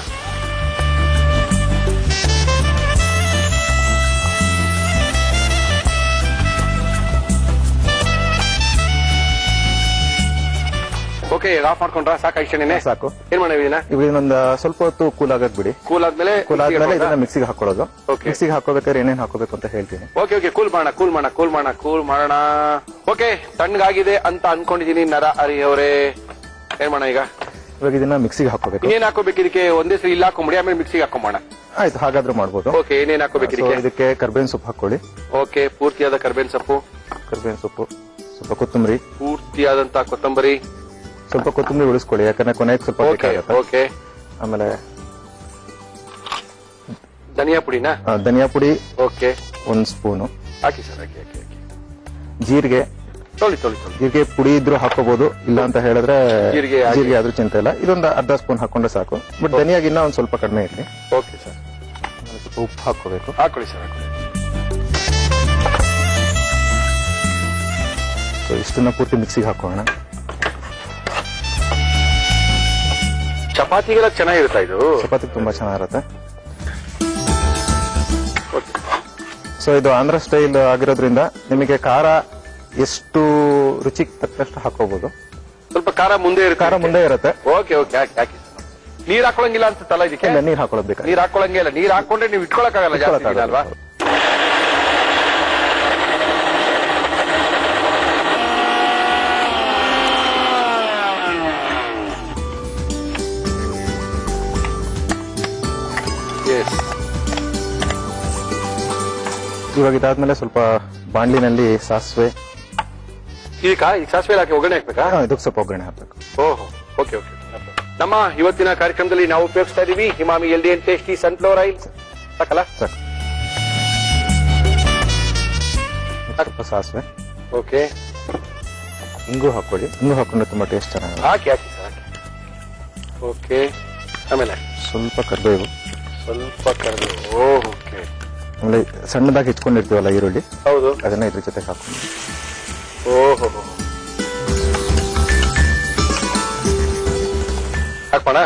ಓಕೆ, ಆಫ್ ಮಾಡ್ಕೊಂಡ್ರ? ಸಾಕ ಇಷ್ಟನೇ? ಸಾಕು. ಏನ್ ಮಾಡಿದೀನ? ಇದನ್ನೊಂದು ಸ್ವಲ್ಪ ಹೊತ್ತು ಕೂಲ್ ಆಗಕ್ ಬಿಡಿ. ಕೂಲ್ ಆದ್ಮೇಲೆ ಇದನ್ನ ಮಿಕ್ಸಿಗೆ ಹಾಕೊಳ್ಳೋದು. ಮಿಕ್ಸಿಗೆ ಹಾಕೋಬೇಕಾದ್ರೆ ಏನೇನ್ ಹಾಕೋಬೇಕು ಅಂತ ಹೇಳ್ತೀನಿ. ಓಕೆ, ಕೂಲ್ ಮಾಡೋಣ. ಓಕೆ, ತಣ್ಣಗಾಗಿದೆ ಅಂತ ಅನ್ಕೊಂಡಿದೀನಿ ನರ ಹರಿ ಅವರೇ. ಏನ್ ಮಾಡೋಣ ಈಗ? ಇವಾಗ ಇದನ್ನ ಮಿಕ್ಸಿಗೆ ಹಾಕೋಬೇಕು. ಏನ್ ಹಾಕೋಬೇಕು ಇದಕ್ಕೆ? ಒಂದೇ ಸರಿ ಇಲ್ಲ ಹಾಕೊಂಬಿಡಿ, ಆಮೇಲೆ ಮಿಕ್ಸಿಗೆ ಹಾಕೊಂಬೋಣ. ಆಯ್ತು, ಹಾಗಾದ್ರೂ ಮಾಡ್ಬೋದು. ಓಕೆ, ಏನೇನ್ ಹಾಕೋಬೇಕು ಇದಕ್ಕೆ? ಕರ್ಬೇವಿನ ಸೊಪ್ಪು ಹಾಕೊಳ್ಳಿ. ಓಕೆ, ಪೂರ್ತಿಯಾದ ಕರ್ಬೇವಿನ ಸೊಪ್ಪು, ಸ್ವಲ್ಪ ಕೊತ್ತಂಬರಿ, ಪೂರ್ತಿಯಾದಂತ ಕೊತ್ತಂಬರಿ, ಸ್ವಲ್ಪ ಕೊತ್ತಂಬರಿ ಉಳಿಸ್ಕೊಳ್ಳಿ, ಯಾಕಂದ್ರೆ ಕೊನೆಗೆ ಸ್ವಲ್ಪ ಬೇಕಾಗುತ್ತೆ. ಓಕೆ, ಆಮೇಲೆ ಧನಿಯಾ ಪುಡಿನಾ? ಧನಿಯಾ ಪುಡಿ ಓಕೆ, 1 ಸ್ಪೂನು ಹಾಕಿ ಸರ್. ಹಾಕಿ. ಜೀರಿಗೆ ಜೀರಿಗೆ ಪುಡಿ ಇದ್ರು ಹಾಕೋಬಹುದು, ಇಲ್ಲ ಅಂತ ಹೇಳಿದ್ರೆ ಜೀರಿಗೆ ಆದ್ರೂ ಚಿಂತೆ ಇಲ್ಲ. ಇದೊಂದು ಅರ್ಧ ಸ್ಪೂನ್ ಹಾಕೊಂಡ್ರೆ ಸಾಕು. ಬಟ್ ಧನಿಯಾಗಿನ್ನ ಒಂದ್ ಸ್ವಲ್ಪ ಕಡಿಮೆ ಇರಲಿ. Okay sir. ಸ್ವಲ್ಪ ಉಪ್ಪು ಹಾಕೋಬೇಕು. ಹಾಕೊಳ್ಳಿ ಸರ್, ಹಾಕೊಳ್ಳಿ. ಇಷ್ಟನ್ನ ಪೂರ್ತಿ ಮಿಕ್ಸಿಗೆ ಹಾಕೋಣ. ಚಪಾತಿಗೆಲ್ಲ ಚೆನ್ನಾಗಿರುತ್ತಾ ಇದು? ಚಪಾತಿ ತುಂಬಾ ಚೆನ್ನಾಗಿರುತ್ತೆ. ಸೊ ಇದು ಆಂಧ್ರ ಸ್ಟೈಲ್ ಆಗಿರೋದ್ರಿಂದ ನಿಮಗೆ ಖಾರ ಎಷ್ಟು ರುಚಿಗೆ ತಕ್ಕಷ್ಟು ಹಾಕೋಬಹುದು. ಸ್ವಲ್ಪ ಖಾರ ಮುಂದೆ ಇರುತ್ತೆ. ಓಕೆ, ಹಾಕಿ. ನೀರ್ ಹಾಕೊಳಂಗಿಲ್ಲ ಅನ್ಸುತ್ತಲ್ಲ ಇದಕ್ಕೆ? ನೀರ್ ಹಾಕೊಳ್ಳಬೇಕು. ನೀರ್ ಹಾಕೊಳಂಗೇ ಇಲ್ಲ. ನೀರ್ ಹಾಕೊಂಡ್ರೆ ನೀವು ಇಟ್ಕೊಳಕ್ಕಾಗಲ್ಲ ಜಾಸ್ತಿ ಅಲ್ವಾ? ಇವಾಗ ಇದಾದ್ಮೇಲೆ ಸ್ವಲ್ಪ ಬಾಣ್ಲಿನಲ್ಲಿ ಸಾಸಿವೆ, ಈಗ ಸಾಸಿವೆ ಹಾಕಿ ಒಗ್ಗರಣೆ ಹಾಕ್ಬೇಕಾ? ಇದಕ್ಕೆ ಸ್ವಲ್ಪ ಒಗ್ಗರಣೆ ಹಾಕ್ಬೇಕು. ಓಹೋ, ಓಕೆ. ನಮ್ಮ ಇವತ್ತಿನ ಕಾರ್ಯಕ್ರಮದಲ್ಲಿ ನಾವು ಉಪಯೋಗಿಸ್ತಾ ಇದೀವಿ ಹಿಮಾಮಿ healthy and tasty sunflower oil. ಸಾಕಲ್ಲ? ಸಾಕು. ಸ್ವಲ್ಪ ಸಾಸಿವೆ. ಓಕೆ, ಇಂಗು ಹಾಕೊಳ್ಳಿ. ಇಂಗು ಹಾಕೊಂಡ್ರೆ ತುಂಬಾ ಟೇಸ್ಟ್ ಚೆನ್ನಾಗಿ. ಹಾಕಿ ಸರ್. ಓಕೆ, ಆಮೇಲೆ ಸ್ವಲ್ಪ ಕರಿಬೇವು. ಓಕೆ. ಆಮೇಲೆ ಸಣ್ಣದಾಗಿ ಹೆಚ್ಕೊಂಡಿರ್ತೀವಲ್ಲ ಈರುಳ್ಳಿ, ಹೌದು, ಅದನ್ನ ಇದ್ರ ಜೊತೆ ಹಾಕೊಂಡು. ಓಹೋ, ಹಾಕೋಣ.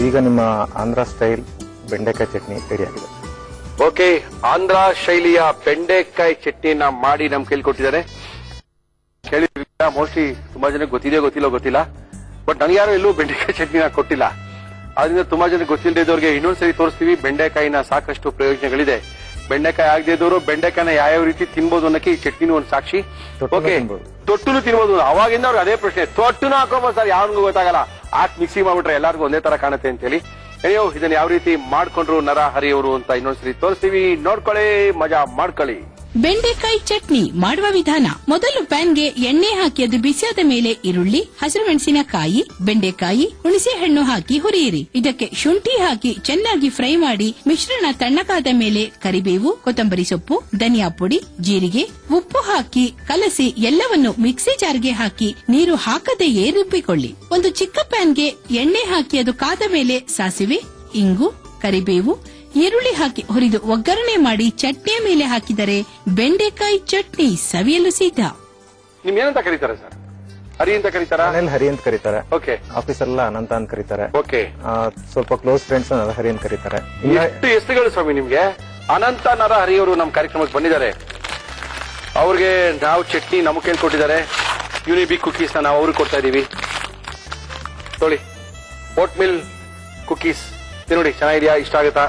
ಈಗ ನಿಮ್ಮ ಆಂಧ್ರ ಸ್ಟೈಲ್ ಬೆಂಡೆಕಾಯಿ ಚಟ್ನಿ ರೆಡಿ ಆಗಿದೆ. ಓಕೆ, ಆಂಧ್ರ ಶೈಲಿಯ ಬೆಂಡೆಕಾಯಿ ಚಟ್ನಿನ ಮಾಡಿ ನಮ್ ಕೈಲಿ ಕೊಟ್ಟಿದ್ದಾರೆ. ಕೇಳಿರ್ಲಿಲ್ಲ, ಮೋಸ್ಟ್ಲಿ ತುಂಬಾ ಜನಕ್ಕೆ ಗೊತ್ತಿಲ್ಲ. ಬಟ್ ನನಗೆ ಯಾರು ಎಲ್ಲೂ ಬೆಂಡೆಕಾಯಿ ಚಟ್ನಿನ ಕೊಟ್ಟಿಲ್ಲ. ಆದ್ರಿಂದ ತುಂಬಾ ಜನಕ್ಕೆ ಗೊತ್ತಿಲ್ಲದವ್ರಿಗೆ ಇನ್ನೊಂದ್ಸರಿ ತೋರಿಸ್ತೀವಿ. ಬೆಂಡೆಕಾಯಿನ ಸಾಕಷ್ಟು ಪ್ರಯೋಜನಗಳಿದೆ. ಬೆಂಡೆಕಾಯಿ ಆಗದಿದ್ದವರು ಬೆಂಡೆಕಾಯಿನ ಯಾವ ರೀತಿ ತಿನ್ಬೋದು ಅನ್ನೋಕೆ ಈ ಚಟ್ನಿನೂ ಒಂದು ಸಾಕ್ಷಿ. ಓಕೆ, ತೊಟ್ಟುನು ತಿನ್ಬೋದು. ಅವಾಗಿಂದ ಅವ್ರಿಗೆ ಅದೇ ಪ್ರಶ್ನೆ, ತೊಟ್ಟುನು ಹಾಕೋಬೋದು ಸರ್, ಯಾವನಿಗೂ ಗೊತ್ತಾಗಲ್ಲ. ಹಾಕಿ ಮಿಕ್ಸಿ ಮಾಡ್ಬಿಟ್ರೆ ಎಲ್ಲರಿಗೂ ಒಂದೇ ತರ ಕಾಣುತ್ತೆ ಅಂತ ಹೇಳಿ. ಅಯ್ಯೋ, ಇದನ್ನ ಯಾವ ರೀತಿ ಮಾಡ್ಕೊಂಡ್ರು ನರಹರಿಯವರು ಅಂತ ಇನ್ನೊಂದ್ಸರಿ ತೋರಿಸ್ತೀವಿ. ನೋಡ್ಕೊಳ್ಳಿ, ಮಜಾ ಮಾಡ್ಕೊಳ್ಳಿ. ಬೆಂಡೆಕಾಯಿ ಚಟ್ನಿ ಮಾಡುವ ವಿಧಾನ: ಮೊದಲು ಪ್ಯಾನ್ಗೆ ಎಣ್ಣೆ ಹಾಕಿ ಅದು ಬಿಸಿಯಾದ ಮೇಲೆ ಈರುಳ್ಳಿ, ಹಸಿರು ಮೆಣಸಿನಕಾಯಿ, ಬೆಂಡೆಕಾಯಿ, ಹುಣಸೆ ಹಣ್ಣು ಹಾಕಿ ಹುರಿಯಿರಿ. ಇದಕ್ಕೆ ಶುಂಠಿ ಹಾಕಿ ಚೆನ್ನಾಗಿ ಫ್ರೈ ಮಾಡಿ ಮಿಶ್ರಣ ತಣ್ಣಗಾದ ಮೇಲೆ ಕರಿಬೇವು, ಕೊತ್ತಂಬರಿ ಸೊಪ್ಪು, ಧನಿಯಾ ಪುಡಿ, ಜೀರಿಗೆ, ಉಪ್ಪು ಹಾಕಿ ಕಲಸಿ ಎಲ್ಲವನ್ನು ಮಿಕ್ಸಿ ಜಾರ್ಗೆ ಹಾಕಿ ನೀರು ಹಾಕದೆಯೇ ರುಬ್ಬಿಕೊಳ್ಳಿ. ಒಂದು ಚಿಕ್ಕ ಪ್ಯಾನ್ಗೆ ಎಣ್ಣೆ ಹಾಕಿ ಅದು ಕಾದ ಮೇಲೆ ಸಾಸಿವೆ, ಇಂಗು, ಕರಿಬೇವು, ಈರುಳ್ಳಿ ಹಾಕಿ ಹುರಿದು ಒಗ್ಗರಣೆ ಮಾಡಿ ಚಟ್ನಿಯ ಮೇಲೆ ಹಾಕಿದರೆ ಬೆಂಡೆಕಾಯಿ ಚಟ್ನಿ ಸವಿಯಲು ಸಿದ್ಧ. ನಿಮ್ ಏನಂತ ಕರೀತಾರೆ ಸರ್? ಹರಿ ಅಂತ ಕರೀತಾರ? ಮನೇಲಿ ಹರಿ ಅಂತ ಕರೀತಾರೆ. ಓಕೆ. ಆಫೀಸಲ್ಲ ಅನಂತ ಅಂತ ಕರೀತಾರೆ. ಓಕೆ. ಸ್ವಲ್ಪ ಕ್ಲೋಸ್ ಫ್ರೆಂಡ್ಸ್ ಹರಿ ಅಂತ ಕರೀತಾರೆ. ಎಷ್ಟು ಹೆಸರುಗಳು ಸ್ವಾಮಿ ನಿಮ್ಗೆ? ಅನಂತ ನರಹರಿಯವರು ನಮ್ಮ ಕಾರ್ಯಕ್ರಮಕ್ಕೆ ಬಂದಿದ್ದಾರೆ. ಅವ್ರಿಗೆ ನಾವು ಚಟ್ನಿ ನಮಗೆ ಕೇಳ್ಕೊಟ್ಟಿದ್ದಾರೆ. ಯುನಿಬಿಕ್ ಕುಕೀಸ್ ನಾವು ಅವ್ರಿಗೆ ಕೊಡ್ತಾ ಇದೀವಿ. ನೋಡಿ, ಓಟ್ ಮಿಲ್ ಕುಕೀಸ್ ನೋಡಿ, ಚೆನ್ನಾಗಿದೆಯಾ? ಇಷ್ಟ ಆಗುತ್ತಾ?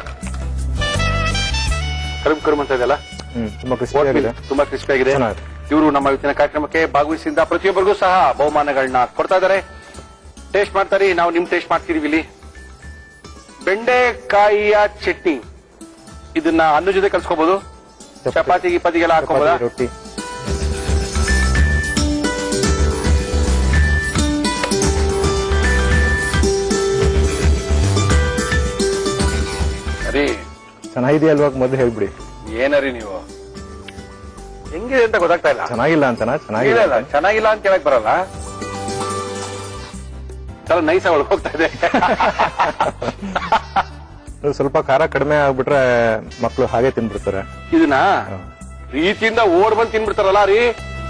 ಕರುಮ್ ಅಂತ ಇದೆಯಲ್ಲ, ತುಂಬಾ ಕ್ರಿಸ್ಪಿ ಆಗಿದೆ. ಇವರು ನಮ್ಮ ಇವತ್ತಿನ ಕಾರ್ಯಕ್ರಮಕ್ಕೆ ಭಾಗವಹಿಸಿದ ಪ್ರತಿಯೊಬ್ಬರಿಗೂ ಸಹ ಬಹುಮಾನಗಳನ್ನ ಕೊಡ್ತಾ ಇದ್ದಾರೆ. ಟೇಸ್ಟ್ ಮಾಡ್ತಾರೆ, ನಾವು ನಿಮ್ ಟೇಸ್ಟ್ ಮಾಡ್ತಿದೀವಿ ಇಲ್ಲಿ. ಬೆಂಡೆಕಾಯಿಯ ಚಟ್ನಿ ಇದನ್ನ ಅನ್ನ ಜೊತೆ ಕಲ್ಸ್ಕೋಬಹುದು, ಚಪಾತಿ ಗಿಪಾತಿಗೆಲ್ಲ ಹಾಕೋಬಹುದಾ? ರೊಟ್ಟಿ. ಅರಿ ಚೆನ್ನಾಗಿದೆ ಅಲ್ವಾ? ಮೊದಲು ಹೇಳ್ಬಿಡಿ. ಏನರಿ ನೀವು, ಹೆಂಗಿದೆ ಅಂತ ಗೊತ್ತಾಗ್ತಾ ಇಲ್ಲ. ಚೆನ್ನಾಗಿಲ್ಲ ಅಂತನಾ? ಚೆನ್ನಾಗಿಲ್ಲ ಅಂತ ಕೇಳಕ್ ಬರಲ್ಲ. ಸ್ವಲ್ಪ ನೈಸ್ ಒಳಗೆ ಹೋಗ್ತಾ ಇದೆ. ಸ್ವಲ್ಪ ಖಾರ ಕಡಿಮೆ ಆಗ್ಬಿಟ್ರೆ ಮಕ್ಕಳು ಹಾಗೆ ತಿನ್ಬಿಡ್ತಾರೆ. ಇದನ್ನ ರೀತಿಯಿಂದ ಓಡ್ ಬಂದು ತಿನ್ಬಿಡ್ತಾರಲ್ಲ ರೀ.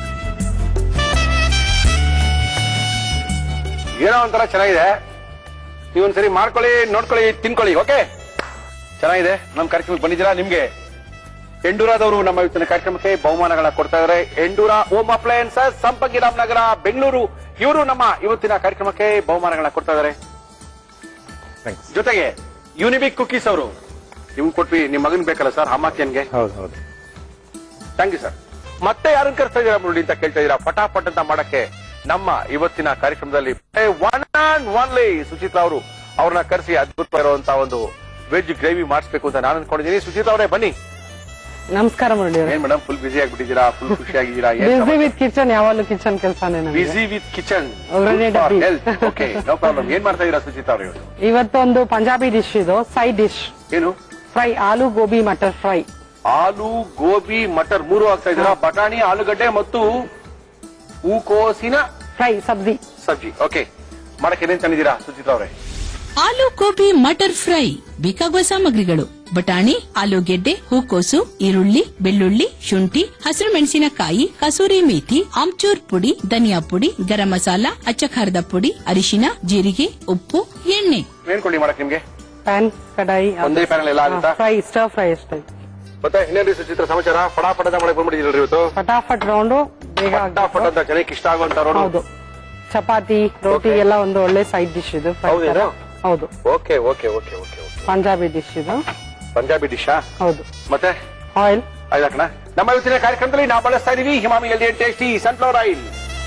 ಏನೋ ಒಂಥರ ಚೆನ್ನಾಗಿದೆ. ನೀವೊಂದ್ಸರಿ ಮಾಡ್ಕೊಳ್ಳಿ, ನೋಡ್ಕೊಳ್ಳಿ, ತಿನ್ಕೊಳ್ಳಿ. ಓಕೆ, ಚೆನ್ನಾಗಿದೆ. ನಮ್ಮ ಕಾರ್ಯಕ್ರಮಕ್ಕೆ ಬಂದಿದ್ದೀರಾ. ನಿಮ್ಗೆ ಎಂಡೂರಾದವರು ನಮ್ಮ ಇವತ್ತಿನ ಕಾರ್ಯಕ್ರಮಕ್ಕೆ ಬಹುಮಾನಗಳನ್ನ ಕೊಡ್ತಾ ಇದ್ದಾರೆ. Endura home appliances, Sampangi Ramanagara, Bengaluru. ಇವರು ನಮ್ಮ ಇವತ್ತಿನ ಕಾರ್ಯಕ್ರಮಕ್ಕೆ ಬಹುಮಾನಗಳನ್ನ ಕೊಡ್ತಾ ಇದ್ದಾರೆ. ಜೊತೆಗೆ ಯುನಿಬಿಕ್ ಕುಕೀಸ್ ಅವರು ನಿಮ್ಗೆ ಕೊಟ್ವಿ. ನಿಮ್ ಮಗನ್ ಬೇಕಲ್ಲ ಸರ್, ಅಮಾತ್ಯನ್ಗೆ. ಹೌದು. Thank you sir. ಮತ್ತೆ ಯಾರನ್ನ ಕರ್ಸ್ತಾ ಇದೀರಾ ನೋಡಿ ಅಂತ ಕೇಳ್ತಾ ಇದೀರಾ. ಪಟಾಪಟ್ ಅಂತ ಮಾಡಕ್ಕೆ ನಮ್ಮ ಇವತ್ತಿನ ಕಾರ್ಯಕ್ರಮದಲ್ಲಿ ಒನ್ ಅಂಡ್ ಒನ್ಲಿ ಸುಚಿತಾ ಅವರು, ಅವ್ರನ್ನ ಕರೆಸಿ ಅದ್ಭುತವಾಗಿರುವಂತಹ ಒಂದು ವೆಜ್ ಗ್ರೇವಿ ಮಾಡಿಸ್ಬೇಕು ಅಂತ ನಾನು ಅನ್ಕೊಂಡಿದ್ದೀನಿ. ಸುಚಿತಾ ಅವರೇ ಬನ್ನಿ. ನಮಸ್ಕಾರ ಮುರಳಿ. ಏನ್ ಮೇಡಮ್, ಫುಲ್ ಬಿಸಿ ಆಗ್ಬಿಟ್ಟಿದ್ದೀರಾ? ಫುಲ್ ಖುಷಿಯಾಗಿದ್ದೀರಾ? ಬಿಸಿ ವಿತ್ ಕಿಚನ್, ಯಾವಾಗಲೂ ಕಿಚನ್ ಕೆಲಸನೇ. Busy with kitchen, okay, no problem. ಏನ್ ಮಾಡ್ತಾ ಇದೀರಾ ಸುಚಿತಾ ಅವರು? ಇವತ್ತೊಂದು ಪಂಜಾಬಿ ಡಿಶ್ ಇದು, ಸೈಡ್ ಡಿಶ್. ಏನು? Fry, aloo gobi matar fry. ಆಲೂ ಗೋಬಿ ಮಟರ್ ಮೂರು ಆಗ್ತಾ ಇದ್ದೀರಾ? ಬಟಾಣಿ, ಆಲೂಗಡ್ಡೆ ಮತ್ತು ಹೂಕೋಸಿನ ಫ್ರೈ ಸಬ್ಜಿ. ಓಕೆ, ಮಾಡಕ್ಕೆ ಏನೇನ್ ತಂದಿದ್ದೀರಾ ಸುಚಿತಾ ಅವರೇ? ಆಲೂ ಗೋಬಿ ಮಟರ್ ಫ್ರೈ ಬೇಕಾಗುವ ಸಾಮಗ್ರಿಗಳು: ಬಟಾಣಿ, ಆಲೂಗೆಡ್ಡೆ, ಹೂಕೋಸು, ಈರುಳ್ಳಿ, ಬೆಳ್ಳುಳ್ಳಿ, ಶುಂಠಿ, ಹಸಿರು ಮೆಣಸಿನಕಾಯಿ, ಕಸೂರಿ ಮೇಥಿ, ಆಮ್ಚೂರ್ ಪುಡಿ, ಧನಿಯಾ ಪುಡಿ, ಗರಂ ಮಸಾಲ, ಅಚ್ಚ ಖಾರದ ಪುಡಿ, ಅರಿಶಿನ, ಜೀರಿಗೆ, ಉಪ್ಪು, ಎಣ್ಣೆ. ಏನ್ಕೊಳ್ಳಿ ಮಾಡಕ್ ನಿಮ್ಗೆ? ಪ್ಯಾನ್, ಕಡಾಯಿ. ಒಂದೇ ಪ್ಯಾನ್ ಎಲ್ಲ ಆಗುತ್ತಾ? ಫ್ರೈ, ಸ್ಟರ್ ಫ್ರೈ ಅಷ್ಟೇ. ಮತ್ತೆ ಇನ್ನೇನ್ರಿ ಸುಚಿತ್ರ ಸಮಾಚಾರ? ಫಟಾಫಟ ಮಾಡಕ್ ಬಂದ್ಬಿಟ್ಟಿದ್ರಿ ಇವತ್ತು. ಫಟಾಫಟ್ ರೌಂಡು ಬೇಗ. ಫಟಾಫಟ್ ಅಂತ ಜನಕ್ಕೆ ಇಷ್ಟ ಆಗುವಂತ ರೌಂಡ್. ಹೌದು, ಚಪಾತಿ, ರೋಟಿ ಎಲ್ಲ ಒಂದು ಒಳ್ಳೆ ಸೈಡ್ ಡಿಶ್ ಇದು. ಹೌದು. ಓಕೆ, ಪಂಜಾಬಿ ಡಿಶ್ ಇದು. ಪಂಜಾಬಿ ಡಿಶ್. ಹೌದು. ಮತ್ತೆ ಆಯಿಲ್ ಆಯ್ತಾಕಣ. ನಮ್ಮ ಇವತ್ತಿನ ಕಾರ್ಯಕ್ರಮದಲ್ಲಿ ನಾವು ಬಳಸ್ತಾ ಇದೀವಿ ಹಿಮಾಮಿ healthy and tasty sunflower oil.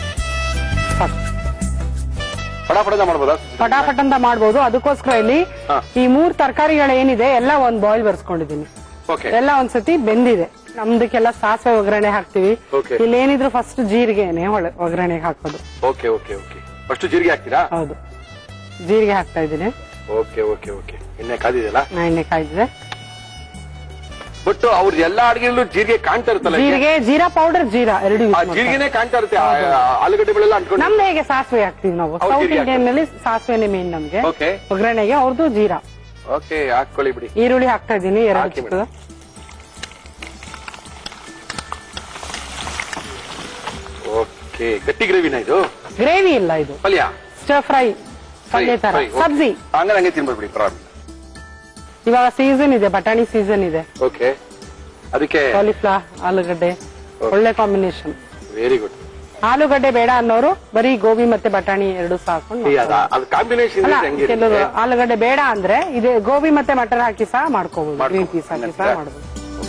ಫಟಾಫಟ ಮಾಡ್ಬೋದಾ? ಫಟಾಫಟ್ ಅಂತ ಮಾಡ್ಬೋದು. ಅದಕ್ಕೋಸ್ಕರ ಇಲ್ಲಿ ಈ 3 ತರಕಾರಿಗಳೇನಿದೆ ಎಲ್ಲ ಒಂದ್ ಬಾಯ್ಲ್ ಬರ್ಸ್ಕೊಂಡಿದೀನಿ. ಎಲ್ಲ ಒಂದ್ಸತಿ ಬೆಂದಿದೆ. ನಮ್ದಕ್ಕೆಲ್ಲ ಸಾಸಿವೆ ಒಗ್ಗರಣೆ ಹಾಕ್ತಿವಿ. ಇಲ್ಲೇನಿದ್ರು ಫಸ್ಟ್ ಜೀರಿಗೆನೆ ಒಗ್ಗರಣೆಗೆ ಹಾಕೋದು. ಫಸ್ಟ್ ಜೀರಿಗೆ ಹಾಕ್ತೀರಾ? ಹೌದು, ಜೀರಿಗೆ ಹಾಕ್ತಾ ಇದ್ದೀನಿ. ಎಣ್ಣೆ ಕಾದಿದೆಯಲ್ಲ? ಎಣ್ಣೆ ಕಾಯ್ದಿದೆ. ಬಟ್ ಅವ್ರ ಎಲ್ಲಾ ಅಡಿಗೆಲ್ಲೂ ಜೀರಿಗೆ ಕಾಣ್ತಾ ಇರುತ್ತಲ್ಲ? ಜೀರಿಗೆ, ಜೀರಾ ಪೌಡರ್, ಜೀರಾ ಎರಡು ಜೀರಿಗೆನೆ ಕಾಣ್ತಾ ಇರುತ್ತೆ. ಆಲೂಗಡ್ಡೆಗಳೆಲ್ಲ ಅಂಟ್ಕೊಂಡು ನಮ್ದು ಹೇಗೆ ಸಾಸಿವೆ ಹಾಕ್ತಿವಿ ನಾವು. ಸೌತ್ ಇಂಡಿಯನ್ ನಲ್ಲಿ ಸಾಸಿವೆನೆ ಮೇನ್ ನಮ್ಗೆ ಒಗ್ಗರಣೆಗೆ. ಅವ್ರದ್ದು ಜೀರಾ. ಓಕೆ, ಹಾಕೊಳ್ಳಿ ಬಿಡಿ. ಈರುಳ್ಳಿ ಹಾಕ್ತಾ ಇದ್ದೀನಿ, 2 ಚಿಕ್ಕದು. ಓಕೆ, ಗಟ್ಟಿ ಗ್ರೇವಿನ ಇದು? ಗ್ರೇವಿ ಇಲ್ಲ, ಇದು ಪಲ್ಯ, ಸ್ಟರ್ ಫ್ರೈ. ಪಲ್ಯ ತರ ಸಬ್ಜಿ ಹಂಗಾರೆ ಹಂಗೆ ತಿನ್ಬಿಡ್ಬಿಡಿ ಪರವಾಗಿಲ್ಲ. ಇವಾಗ ಸೀಸನ್ ಇದೆ, ಬಟಾಣಿ ಸೀಸನ್ ಇದೆ. ಓಕೆ, ಅದಕ್ಕೆ ಕಾಲಿಫ್ಲವರ್ ಆಲೂಗಡ್ಡೆ ಒಳ್ಳೆ ಕಾಂಬಿನೇಷನ್. Very good. ಆಲೂಗಡ್ಡೆ ಬೇಡ ಅನ್ನೋರು ಬರೀ ಗೋಬಿ ಮತ್ತೆ ಬಟಾಣಿ ಎರಡು ಸಾಕೊಂಡು ಅದು ಕಾಂಬಿನೇಷನ್ ಕೆಲವರು ಆಲೂಗಡ್ಡೆ ಬೇಡ ಅಂದ್ರೆ ಇದೆ ಗೋಬಿ ಮತ್ತೆ ಮಟರ್ ಹಾಕಿ ಸಹ ಮಾಡ್ಕೋಬಹುದು, ಗ್ರೀನ್ ಪೀಸ್ ಹಾಕಿ ಸಹ ಮಾಡಬಹುದು.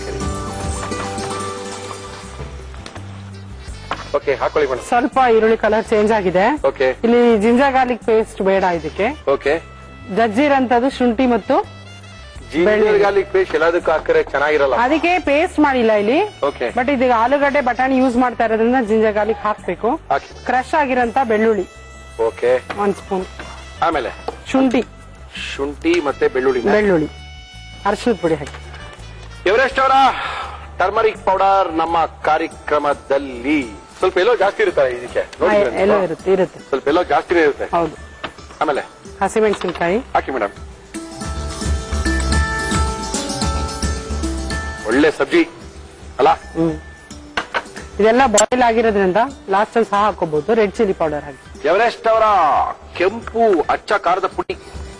ಓಕೆ, ಹಾಕೊಳ್ಳಿ ಮೇಡಮ್. ಸ್ವಲ್ಪ ಈರುಳ್ಳಿ ಕಲರ್ ಚೇಂಜ್ ಆಗಿದೆ. ಓಕೆ, ಇಲ್ಲಿ ಜಿಂಜರ್ ಗಾರ್ಲಿಕ್ ಪೇಸ್ಟ್ ಬೇಡ ಇದಕ್ಕೆ. ಓಕೆ, ಜಜ್ಜಿರಂತದ್ದು ಶುಂಠಿ ಮತ್ತು ಜಿಂಜರ್ ಗಾರ್ಲಿಕ್ ಪೇಸ್ಟ್ ಎಲ್ಲದಕ್ಕೂ ಹಾಕಿದ್ರೆ ಚೆನ್ನಾಗಿರಲ್ಲ, ಅದಕ್ಕೆ ಪೇಸ್ಟ್ ಮಾಡಿಲ್ಲ ಇಲ್ಲಿ. ಓಕೆ, ಬಟ್ ಇದೀಗ ಆಲೂಗಡ್ಡೆ ಬಟಾಣಿ ಯೂಸ್ ಮಾಡ್ತಾ ಇರೋದ್ರಿಂದ ಜಿಂಜರ್ ಗಾರ್ಲಿಕ್ ಹಾಕ್ಬೇಕು. ಕ್ರಶ್ ಆಗಿರಂತ ಬೆಳ್ಳುಳ್ಳಿ ಓಕೆ 1 ಸ್ಪೂನ್, ಆಮೇಲೆ ಶುಂಠಿ ಮತ್ತೆ ಬೆಳ್ಳುಳ್ಳಿ, ಅರಿಶಿಣದ ಪುಡಿ ಹಾಕಿ. ಎವರೆಸ್ಟ್ ಅವರ ಟರ್ಮರಿಕ್ ಪೌಡರ್ ನಮ್ಮ ಕಾರ್ಯಕ್ರಮದಲ್ಲಿ ಸ್ವಲ್ಪ ಎಲ್ಲೋ ಜಾಸ್ತಿ ಇರುತ್ತೆ ಇದಕ್ಕೆ, ಎಲ್ಲೋ ಇರುತ್ತೆ ಸ್ವಲ್ಪ ಎಲ್ಲೋ ಜಾಸ್ತಿನೇ ಇರುತ್ತೆ. ಹೌದು. ಆಮೇಲೆ ಹಸಿಮೆಣಸಿನಕಾಯಿ ಹಾಕಿ ಮೇಡಮ್. ಒಳ್ಳೆ ಸಬ್ಜಿ ಅಲ್ಲ. ಇದೆಲ್ಲ ಬಾಯ್ಲ್ ಆಗಿರೋದ್ರಿಂದ ಲಾಸ್ಟ್ ಅಲ್ಲಿ ಸಹ ಹಾಕೋಬಹುದು. ರೆಡ್ ಚಿಲ್ಲಿ ಪೌಡರ್ ಹಾಕಿ. ಎವರೆಸ್ಟ್ ಅವರ ಕೆಂಪು ಅಚ್ಚ ಖಾರದ ಪುಡಿ.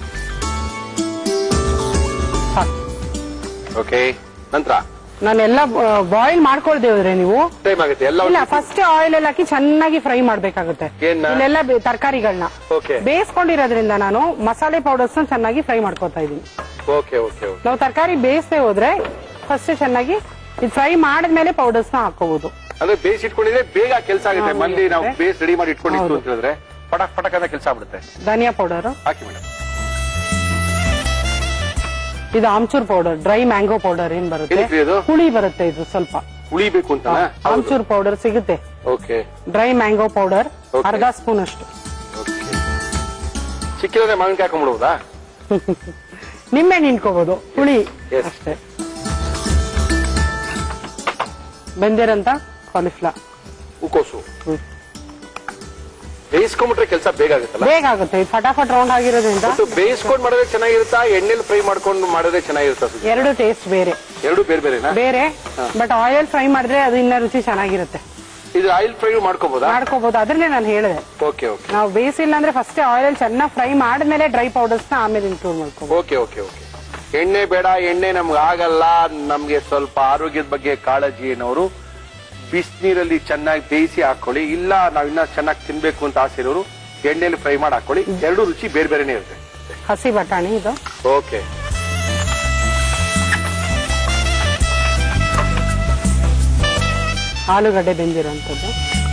ಓಕೆ, ನಂತರ ನಾನೆಲ್ಲ ಬಾಯ್ಲ್ ಮಾಡ್ಕೊಳ್ದೇವ್ರೆ ನೀವು ಟೈಮ್ ಆಗುತ್ತೆ ಎಲ್ಲ. ಇಲ್ಲ, ಫಸ್ಟ್ ಆಯಿಲ್ ಎಲ್ಲ ಹಾಕಿ ಚೆನ್ನಾಗಿ ಫ್ರೈ ಮಾಡ್ಬೇಕಾಗುತ್ತೆ. ಇಲ್ಲೆಲ್ಲ ತರಕಾರಿಗಳನ್ನ ಬೇಯಿಸ್ಕೊಂಡಿರೋದ್ರಿಂದ ನಾನು ಮಸಾಲೆ ಪೌಡರ್ಸ್ ಚೆನ್ನಾಗಿ ಫ್ರೈ ಮಾಡ್ಕೊತಾ ಇದೀನಿ. Okay okay okay. ನಾವು ತರಕಾರಿ ಬೇಯಿಸದೆ ಹೋದ್ರೆ ಫಸ್ಟ್ ಚೆನ್ನಾಗಿ ಇದು ಫ್ರೈ ಮಾಡಿದ್ಮೇಲೆ ಪೌಡರ್ಸ್ ನ ಹಾಕೋಬಹುದು. ಅಂದ್ರೆ ಬೇಯಿಸಿ ಇಟ್ಕೊಂಡಿದ್ರೆ ಬೇಗ ಕೆಲಸ ಆಗುತ್ತೆ. ಮಲ್ಲಿ ನಾವು ಬೇಸ್ ರೆಡಿ ಮಾಡಿ ಇಟ್ಕೊಂಡಿತ್ತು ಅಂತ ಹೇಳಿದ್ರೆ ಪಟಕ್ ಪಟಕ್ ಅಂತ ಕೆಲಸ ಆಗ್ಬಿಡುತ್ತೆ. ಧನಿಯಾ ಪೌಡರ್ ಹಾಕಿ ಮೇಡಮ್. ಇದು amchur powder, dry mango powder ಏನ್ ಬರುತ್ತೆ, ಹುಳಿ ಬರುತ್ತೆ. ಇದು ಸ್ವಲ್ಪ ಹುಳಿಬೇಕು ಅಂತ ಆಮ್ಚೂರ್ ಪೌಡರ್ ಸಿಗುತ್ತೆ. ಓಕೆ, ಡ್ರೈ ಮ್ಯಾಂಗೋ ಪೌಡರ್ ಅರ್ಧ ಸ್ಪೂನ್ ಅಷ್ಟು. ಸಿಕ್ಕಿದ್ರೆ ಮಾವಿನಕಾಯಿ ಹಾಕೊಂಡ್ಬಿಡ್ಬೋದಾ? ನಿಂಬೆ ನಿಂತ್ಕೋಬಹುದು, ಹುಳಿ ಅಷ್ಟೇ. ಬೆಂದಿರಂತ ಕಾಲಿಫ್ಲವರ್, ಹೂಕೋಸು ಬೇಯಿಸ್ಕೊಂಡ್ಬಿಟ್ರೆ ಕೆಲಸ ಬೇಗ ಆಗುತ್ತಲ್ಲ? ಬೇಗ ಆಗುತ್ತೆ, ಫಟಾಫಟ್ ರೌಂಡ್ ಆಗಿರೋದ್ರಿಂದ. ಬೇಯಿಸ್ಕೊಂಡ್ ಮಾಡಿದ್ರೆ ಚೆನ್ನಾಗಿರುತ್ತಾ, ಎಣ್ಣೆಲಿ ಫ್ರೈ ಮಾಡ್ಕೊಂಡು ಮಾಡಿದ್ರೆ ಚೆನ್ನಾಗಿರುತ್ತಾ? ಎರಡು ಟೇಸ್ಟ್ ಬೇರೆ, ಎರಡು ಬೇರೆ ಬೇರೆನಾ? ಬೇರೆ, ಬಟ್ ಆಯಿಲ್ ಫ್ರೈ ಮಾಡಿದ್ರೆ ಅದು ಇನ್ನ ರುಚಿ ಚೆನ್ನಾಗಿರುತ್ತೆ. ಇದು ಆಯಿಲ್ ಫ್ರೈ ಮಾಡ್ಕೋಬಹುದಾ? ಮಾಡ್ಕೋಬಹುದು, ಅದ್ರಲ್ಲೇ ನಾನು ಹೇಳಿದೆ. Okay okay. ನಾವು ಬೇಯಿಸಿಲ್ಲ ಅಂದ್ರೆ ಫಸ್ಟ್ ಆಯಿಲ್ ಚೆನ್ನಾಗಿ ಫ್ರೈ ಮಾಡಿದ್ಮೇಲೆ ಡ್ರೈ ಪೌಡರ್ಸ್ ನ ಆಮೇಲೆ ಇನ್ಕ್ಲೂಡ್ ಮಾಡ್ಕೋಬಹುದು. Okay okay okay. ಎಣ್ಣೆ ಬೇಡ, ಎಣ್ಣೆ ನಮ್ಗೆ ಆಗಲ್ಲ, ನಮ್ಗೆ ಸ್ವಲ್ಪ ಆರೋಗ್ಯದ ಬಗ್ಗೆ ಕಾಳಜಿ ಏನವರು ಬಿಸಿನೀರಲ್ಲಿ ಚೆನ್ನಾಗಿ ಬೇಯಿಸಿ ಹಾಕೊಳ್ಳಿ. ಇಲ್ಲ ನಾವ್ ಇನ್ನ ಚೆನ್ನಾಗಿ ತಿನ್ಬೇಕು ಅಂತ ಆಸೆ ಇರೋರು ಎಣ್ಣೆಲಿ ಫ್ರೈ ಮಾಡಿ ಹಾಕೊಳ್ಳಿ. ಎರಡು ರುಚಿ ಬೇರೆ ಬೇರೆನೇ ಇರುತ್ತೆ. ಹಸಿ ಬಟಾಣಿ ಇದು. ಓಕೆ, ಆಲೂಗಡ್ಡೆ ಬೆಂದಿರೋಂಥದ್ದು.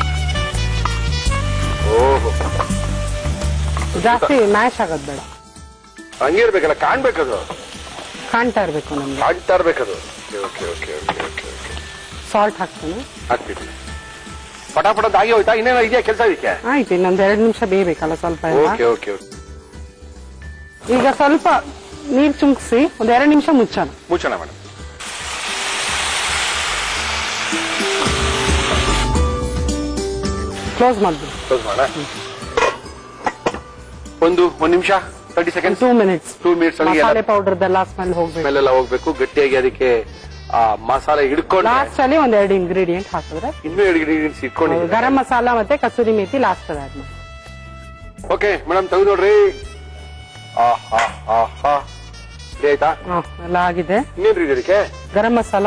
ಓಹೋ, ಜಾಸ್ತಿ ಮ್ಯಾಶ್ ಆಗೋದು ಬೇಡ, ಹಂಗೆ ಇರ್ಬೇಕಲ್ಲ, ಕಾಣ್ಬೇಕದು, ಕಾಣ್ತಾ ಇರ್ಬೇಕು ನಮ್ಗೆ, ಕಾಣ್ತಾ ಇರ್ಬೇಕದು. Okay okay okay okay. Salt ಹಾಕ್ತೀನಿ. ಹಾಕ್ಬಿಟ್ಟು ಪಟಾಪಟ ಆಗಿ ಹೋಯ್ತಾ? ಇನ್ನೇನೋ ಇದೆಯಾ ಕೆಲಸ ಇದಕ್ಕೆ? ಆಯ್ತು, ಇನ್ನೊಂದ್ 2 ನಿಮಿಷ ಬೇಯಬೇಕಲ್ಲ ಸ್ವಲ್ಪ. Okay okay okay. ಈಗ ಸ್ವಲ್ಪ ನೀರ್ ಚುಮ್ಕಿಸಿ ಒಂದ್ 2 ನಿಮಿಷ ಮುಚ್ಚೋಣ. ಮೇಡಮ್. ಕ್ಲೋಸ್ ಮಾಡ್ತೀವಿ. ಕ್ಲೋಸ್ ಮಾಡ. ಒಂದು ನಿಮಿಷ 30 ಸೆಕೆಂಡ್ಸ್. 2 ಮಿನಿಟ್ಸ್. 2 ಮಿನಿಟ್ಸ್ ಮಸಾಲೆ ಪೌಡರ್ದೆಲ್ಲ ಸ್ಮೆಲ್ ಹೋಗ್ಬೇಕು, ಸ್ಮೆಲ್ ಎಲ್ಲ ಹೋಗ್ಬೇಕು, ಗಟ್ಟಿಯಾಗಿ ಅದಕ್ಕೆ ಮಸಾಲೆ ಹಿಡ್ಕೊಂಡು ಲಾಸ್ಟ್ ಅಲ್ಲಿ 2 ಇಂಗ್ರೀಡಿಯೆಂಟ್ ಹಾಕಿದ್ರೆ ಇನ್ನೂ 2 ಇಂಗ್ರೀಡಿಯೆಂಟ್ಸ್ ಇಟ್ಕೊಂಡು ಗರಂ ಮಸಾಲ ಮತ್ತೆ ಕಸೂರಿ ಮೇಥಿ ಲಾಸ್ಟ್ ಅದಾದ್ಮೇಲೆ. ಓಕೆ ಮೇಡಮ್, ತೆಗೆದು ನೋಡ್ರಿ. ಆಯ್ತಾ? ಎಲ್ಲ ಆಗಿದೆ. ಇನ್ನೇನ್ರಿ ಇದಕ್ಕೆ? ಗರಂ ಮಸಾಲ.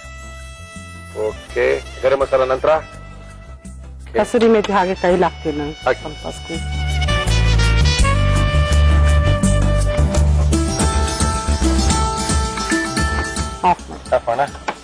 ಓಕೆ, ಗರಂ ಮಸಾಲ ನಂತರ ಕಸೂರಿ ಮೇಥಿ ಹಾಗೆ ಕೈಲಿ ಹಾಕ್ತೀನಿ ನಾನು ಸ್ವಲ್ಪ ಸ್ಕ್ವೀಸ್. ಆಫ್ ಮಾಡೋಣ.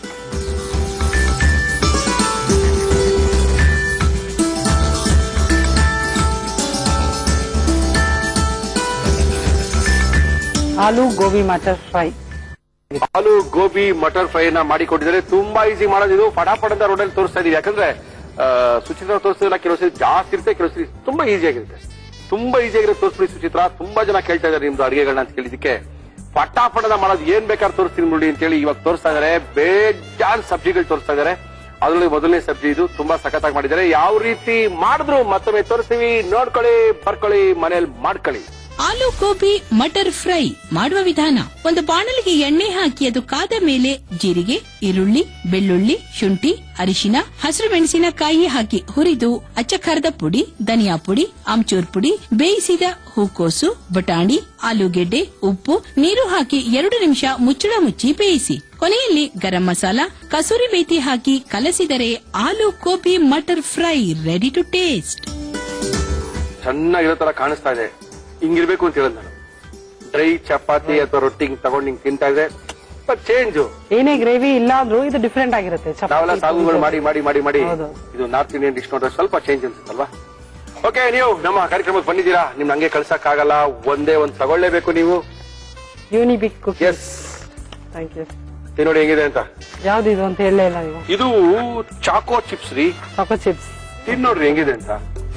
ಆಲೂ ಗೋಬಿ ಮಟರ್ ಫ್ರೈ. ಆಲೂ ಗೋಬಿ ಮಟರ್ ಫ್ರೈ ನ ಮಾಡಿಕೊಟ್ಟಿದ್ದಾರೆ. ತುಂಬಾ ಈಸಿ ಮಾಡೋದು ಇದು. ಫಟಾಫಟ್ ಅಂತ ರೋಡಲ್ಲಿ ತೋರಿಸ್ತಾ ಇದೀವಿ. ಯಾಕಂದ್ರೆ ಸುಚಿತ್ರ ತೋರಿಸೋದಿಲ್ಲ, ಕೆಲವು ಸರಿ ಜಾಸ್ತಿ ಇರುತ್ತೆ, ಕೆಲವು ಸರಿ ತುಂಬಾ ಈಸಿ ಆಗಿರುತ್ತೆ. ತುಂಬಾ ಈಸಿ ಆಗಿರುತ್ತೆ ತೋರಿಸ್ಬಿಡಿ ಸುಚಿತ್ರ. ತುಂಬಾ ಜನ ಕೇಳ್ತಾ ಇದಾರೆ ನಿಮ್ದು ಅಡಿಗೆಗಳನ್ನ ಅಂತ ಕೇಳಿದಕ್ಕೆ ಫಟಾಫಟದ ಮಾಡೋದು ಏನ್ ಬೇಕಾದ್ರೆ ತೋರಿಸ್ತೀನಿ ನೋಡಿ ಅಂತ ಹೇಳಿ ಇವಾಗ ತೋರಿಸ್ತಾ ಇದಾರೆ. ಬೇಜಾನ್ ಸಬ್ಜಿಗಳು ತೋರಿಸ್ತಾ ಇದಾರೆ. ಅದರಲ್ಲಿ ಮೊದಲನೇ ಸಬ್ಜಿ ಇದು. ತುಂಬಾ ಸಖತ್ತಾಗಿ ಮಾಡಿದ್ದಾರೆ. ಯಾವ ರೀತಿ ಮಾಡಿದ್ರು ಮತ್ತೊಮ್ಮೆ ತೋರಿಸ್ತೀವಿ, ನೋಡ್ಕೊಳ್ಳಿ, ಬರ್ಕೊಳ್ಳಿ, ಮನೇಲಿ ಮಾಡ್ಕೊಳ್ಳಿ. ಆಲೂ ಗೋಬಿ ಮಟರ್ ಫ್ರೈ ಮಾಡುವ ವಿಧಾನ. ಒಂದು ಬಾಣಲಿಗೆ ಎಣ್ಣೆ ಹಾಕಿ ಅದು ಕಾದ ಮೇಲೆ ಜೀರಿಗೆ, ಈರುಳ್ಳಿ, ಬೆಳ್ಳುಳ್ಳಿ, ಶುಂಠಿ, ಅರಿಶಿನ, ಹಸಿರು ಮೆಣಸಿನಕಾಯಿ ಹಾಕಿ ಹುರಿದು ಅಚ್ಚ ಖಾರದ ಪುಡಿ, ಧನಿಯಾ ಪುಡಿ, ಆಮ್ಚೂರ್ ಪುಡಿ, ಬೇಯಿಸಿದ ಹೂಕೋಸು, ಬಟಾಣಿ, ಆಲೂಗೆಡ್ಡೆ, ಉಪ್ಪು, ನೀರು ಹಾಕಿ 2 ನಿಮಿಷ ಮುಚ್ಚಳ ಮುಚ್ಚಿ ಬೇಯಿಸಿ. ಕೊನೆಯಲ್ಲಿ ಗರಂ ಮಸಾಲ, ಕಸೂರಿ ಮೇಥಿ ಹಾಕಿ ಕಲಸಿದರೆ aloo gobi matar fry ready to taste. ಚೆನ್ನಾಗಿರೋ ತರ ಕಾಣಿಸ್ತಾ ಇದೆ. ಹಿಂಗಿರ್ಬೇಕು ಅಂತ ಹೇಳಿದ್ ನಾನು. ಡ್ರೈ ಚಪಾತಿ ಅಥವಾ ರೊಟ್ಟಿ ತಗೊಂಡು ಹಿಂಗ್ ತಿಂತಾ ಇದೆ. ಚೇಂಜ್ ಏನೇ ಗ್ರೇವಿ ಇಲ್ಲ ಅಂದ್ರೂ ಇದು ಡಿಫ್ರೆಂಟ್ ಆಗಿರುತ್ತೆ. ನಾವೆಲ್ಲ ಸಾಗುಗಳು ಮಾಡಿ ಮಾಡಿ ಮಾಡಿ ಮಾಡಿ ಇದು ನಾರ್ತ್ ಇಂಡಿಯನ್ ಡಿಶ್ ನೋಡ್ರೆ ಸ್ವಲ್ಪ ಚೇಂಜ್ ಅನ್ಸುತ್ತಲ್ವಾ? ಓಕೆ, ನೀವು ನಮ್ಮ ಕಾರ್ಯಕ್ರಮಕ್ಕೆ ಬಂದಿದ್ದೀರಾ, ನಿಮ್ ಹಂಗೆ ಕಳ್ಸಕ್ ಆಗಲ್ಲ. ಒಂದೇ ಒಂದ್ ತಗೊಳ್ಳೇಬೇಕು ನೀವು. Unibic cookies. Yes, thank you. ನೋಡಿ ಹೆಂಗಿದೆ ಅಂತ. ಯಾವ್ದಿದು ಅಂತ ಹೇಳಲೇ ಇಲ್ಲ ನೀವು. ಇದು ಚಾಕೋ ಚಿಪ್ಸ್ ರೀ. ಚಾಕೋ ಚಿಪ್ಸ್ ನೋಡ್ರಿ ಹೆಂಗಿದೆ ಅಂತ.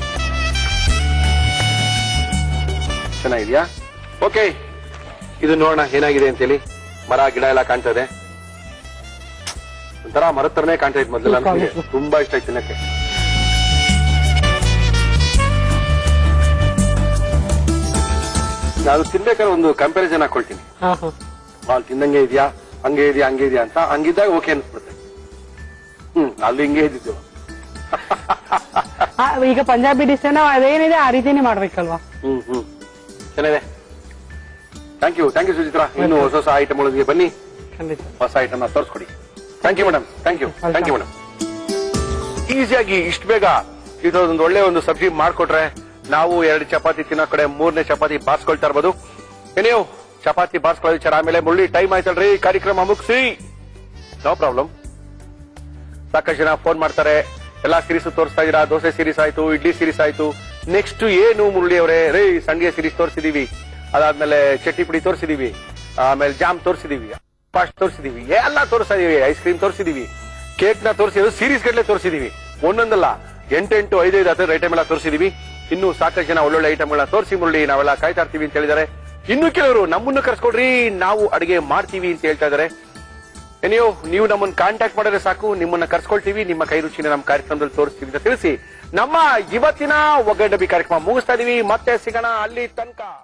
ಚೆನ್ನಾಗಿದ್ಯಾ? ಓಕೆ, ಇದು ನೋಡೋಣ ಏನಾಗಿದೆ ಅಂತೇಳಿ. ಮರ ಗಿಡ ಎಲ್ಲ ಕಾಣ್ತದೆ, ಒಂಥರ ಮರದ ತರನೇ ಕಾಣ್ತಾ ಇತ್ತು ಮೊದಲೆಲ್ಲ. ನನಗೆ ತುಂಬಾ ಇಷ್ಟ ಆಯ್ತು ತಿನ್ನಕ್ಕೆ. ನಾನು ತಿನ್ಬೇಕಾದ್ರೆ ಒಂದು ಕಂಪ್ಯಾರಿಸನ್ ಹಾಕೊಳ್ತೀನಿ. ಅಲ್ಲಿ ತಿನ್ನಂಗೆ ಇದೆಯಾ, ಹಂಗೆ ಇದೆಯಾ, ಹಂಗೆ ಇದೆಯಾ ಅಂತ. ಹಂಗಿದ್ದಾಗ ಓಕೆ ಅನ್ಸ್ಬಿಡುತ್ತೆ. ಅಲ್ಲಿ ಹಿಂಗೆ ಇದ್ದಿದ್ದು. ಈಗ ಪಂಜಾಬಿ ಡಿಶ್ ಅದೇನಿದೆ ಆ ರೀತಿನೇ ಮಾಡ್ಬೇಕಲ್ವಾ? ಚೆನ್ನಾಗಿದೆ. Thank you Suchitra. ಇನ್ನು ಹೊಸ ಹೊಸ ಐಟಮ್ಗಳಿಗೆ ಬನ್ನಿ, ಹೊಸ ಐಟಮ್ ತೋರಿಸ್ಕೊಡಿ. Thank you madam. Thank you madam. ಈಸಿಯಾಗಿ ಇಷ್ಟು ಬೇಗ ಇದೊಂದು ಒಳ್ಳೆ ಒಂದು ಸಬ್ಜಿ ಮಾಡ್ಕೊಟ್ರೆ ನಾವು 2 ಚಪಾತಿ ತಿನ್ನೋ ಕಡೆ 3ನೇ ಚಪಾತಿ ಬಾರ್ಸ್ಕೊಳ್ತಾ ಇರ್ಬೋದು. ನೀವು ಚಪಾತಿ ಬಾರ್ಸ್ಕೊಳ್ಳೋ ವಿಚಾರ ಆಮೇಲೆ ಮುಳ್ಳಿ ಟೈಮ್ ಆಯ್ತಲ್ರಿ, ಕಾರ್ಯಕ್ರಮ ಮುಗಿಸಿ. No problem. ಸಾಕಷ್ಟು ಜನ ಫೋನ್ ಮಾಡ್ತಾರೆ, ಎಲ್ಲಾ ಸೀರೀಸ್ ತೋರಿಸ್ತಾ ಇದೀರಾ. ದೋಸೆ ಸೀರೀಸ್ ಆಯ್ತು, ಇಡ್ಲಿ ಸೀರೀಸ್ ಆಯ್ತು, ನೆಕ್ಸ್ಟ್ ಏನು ಮುರಳಿ ಅವರೇ? ರೇ ಸಂಡಿಗೆ ಸೀರೀಸ್ ತೋರಿಸಿದೀವಿ, ಅದಾದ್ಮೇಲೆ ಚಟ್ನಿ ಪುಡಿ ತೋರಿಸಿದೀವಿ, ಆಮೇಲೆ ಜಾಮ್ ತೋರಿಸಿದೀವಿ, ಪಾಸ್ಟ್ ತೋರಿಸಿದೀವಿ, ಎಲ್ಲ ತೋರಿಸ್ತಾ ಇದೀವಿ, ಐಸ್ ಕ್ರೀಮ್ ತೋರಿಸಿದೀವಿ, ಕೇಕ್ ನ ತೋರಿಸಿದ್ವಿ, ಸೀರೀಸ್ ಗಟ್ಟಲೆ ತೋರಿಸಿದೀವಿ. ಒಂದೊಂದಲ್ಲ 8 5 ಐಟಮ್ ಎಲ್ಲ ತೋರಿಸಿದೀವಿ. ಇನ್ನು ಸಾಕಷ್ಟು ಜನ ಒಳ್ಳೊಳ್ಳೆ ಐಟಮ್ಗಳನ್ನ ತೋರಿಸಿ ಮುರಳಿ, ನಾವೆಲ್ಲ ಕಾಯ್ತಾ ಇರ್ತೀವಿ ಅಂತ ಹೇಳಿದ್ದಾರೆ. ಇನ್ನು ಕೆಲವರು ನಮ್ಮನ್ನು ಕರ್ಸ್ಕೊಡ್ರಿ, ನಾವು ಅಡಿಗೆ ಮಾಡ್ತೀವಿ ಅಂತ ಹೇಳ್ತಾ ಇದಾರೆ. ನೀವು ನಮ್ಮನ್ನು ಕಾಂಟ್ಯಾಕ್ಟ್ ಮಾಡಿದ್ರೆ ಸಾಕು, ನಿಮ್ಮನ್ನ ಕರ್ಸ್ಕೊಳ್ತೀವಿ, ನಿಮ್ಮ ಕೈ ರುಚಿನ ನಮ್ಮ ಕಾರ್ಯಕ್ರಮದಲ್ಲಿ ತೋರಿಸ್ತೀವಿ ಅಂತ ತಿಳಿಸಿ ನಮ್ಮ ಇವತ್ತಿನ ಒಗ್ಗಡ್ಡಬಿ ಕಾರ್ಯಕ್ರಮ ಮುಗಿಸ್ತಾ ಇದೀವಿ. ಮತ್ತೆ ಸಿಗೋಣ ಅಲ್ಲಿ ತನಕ.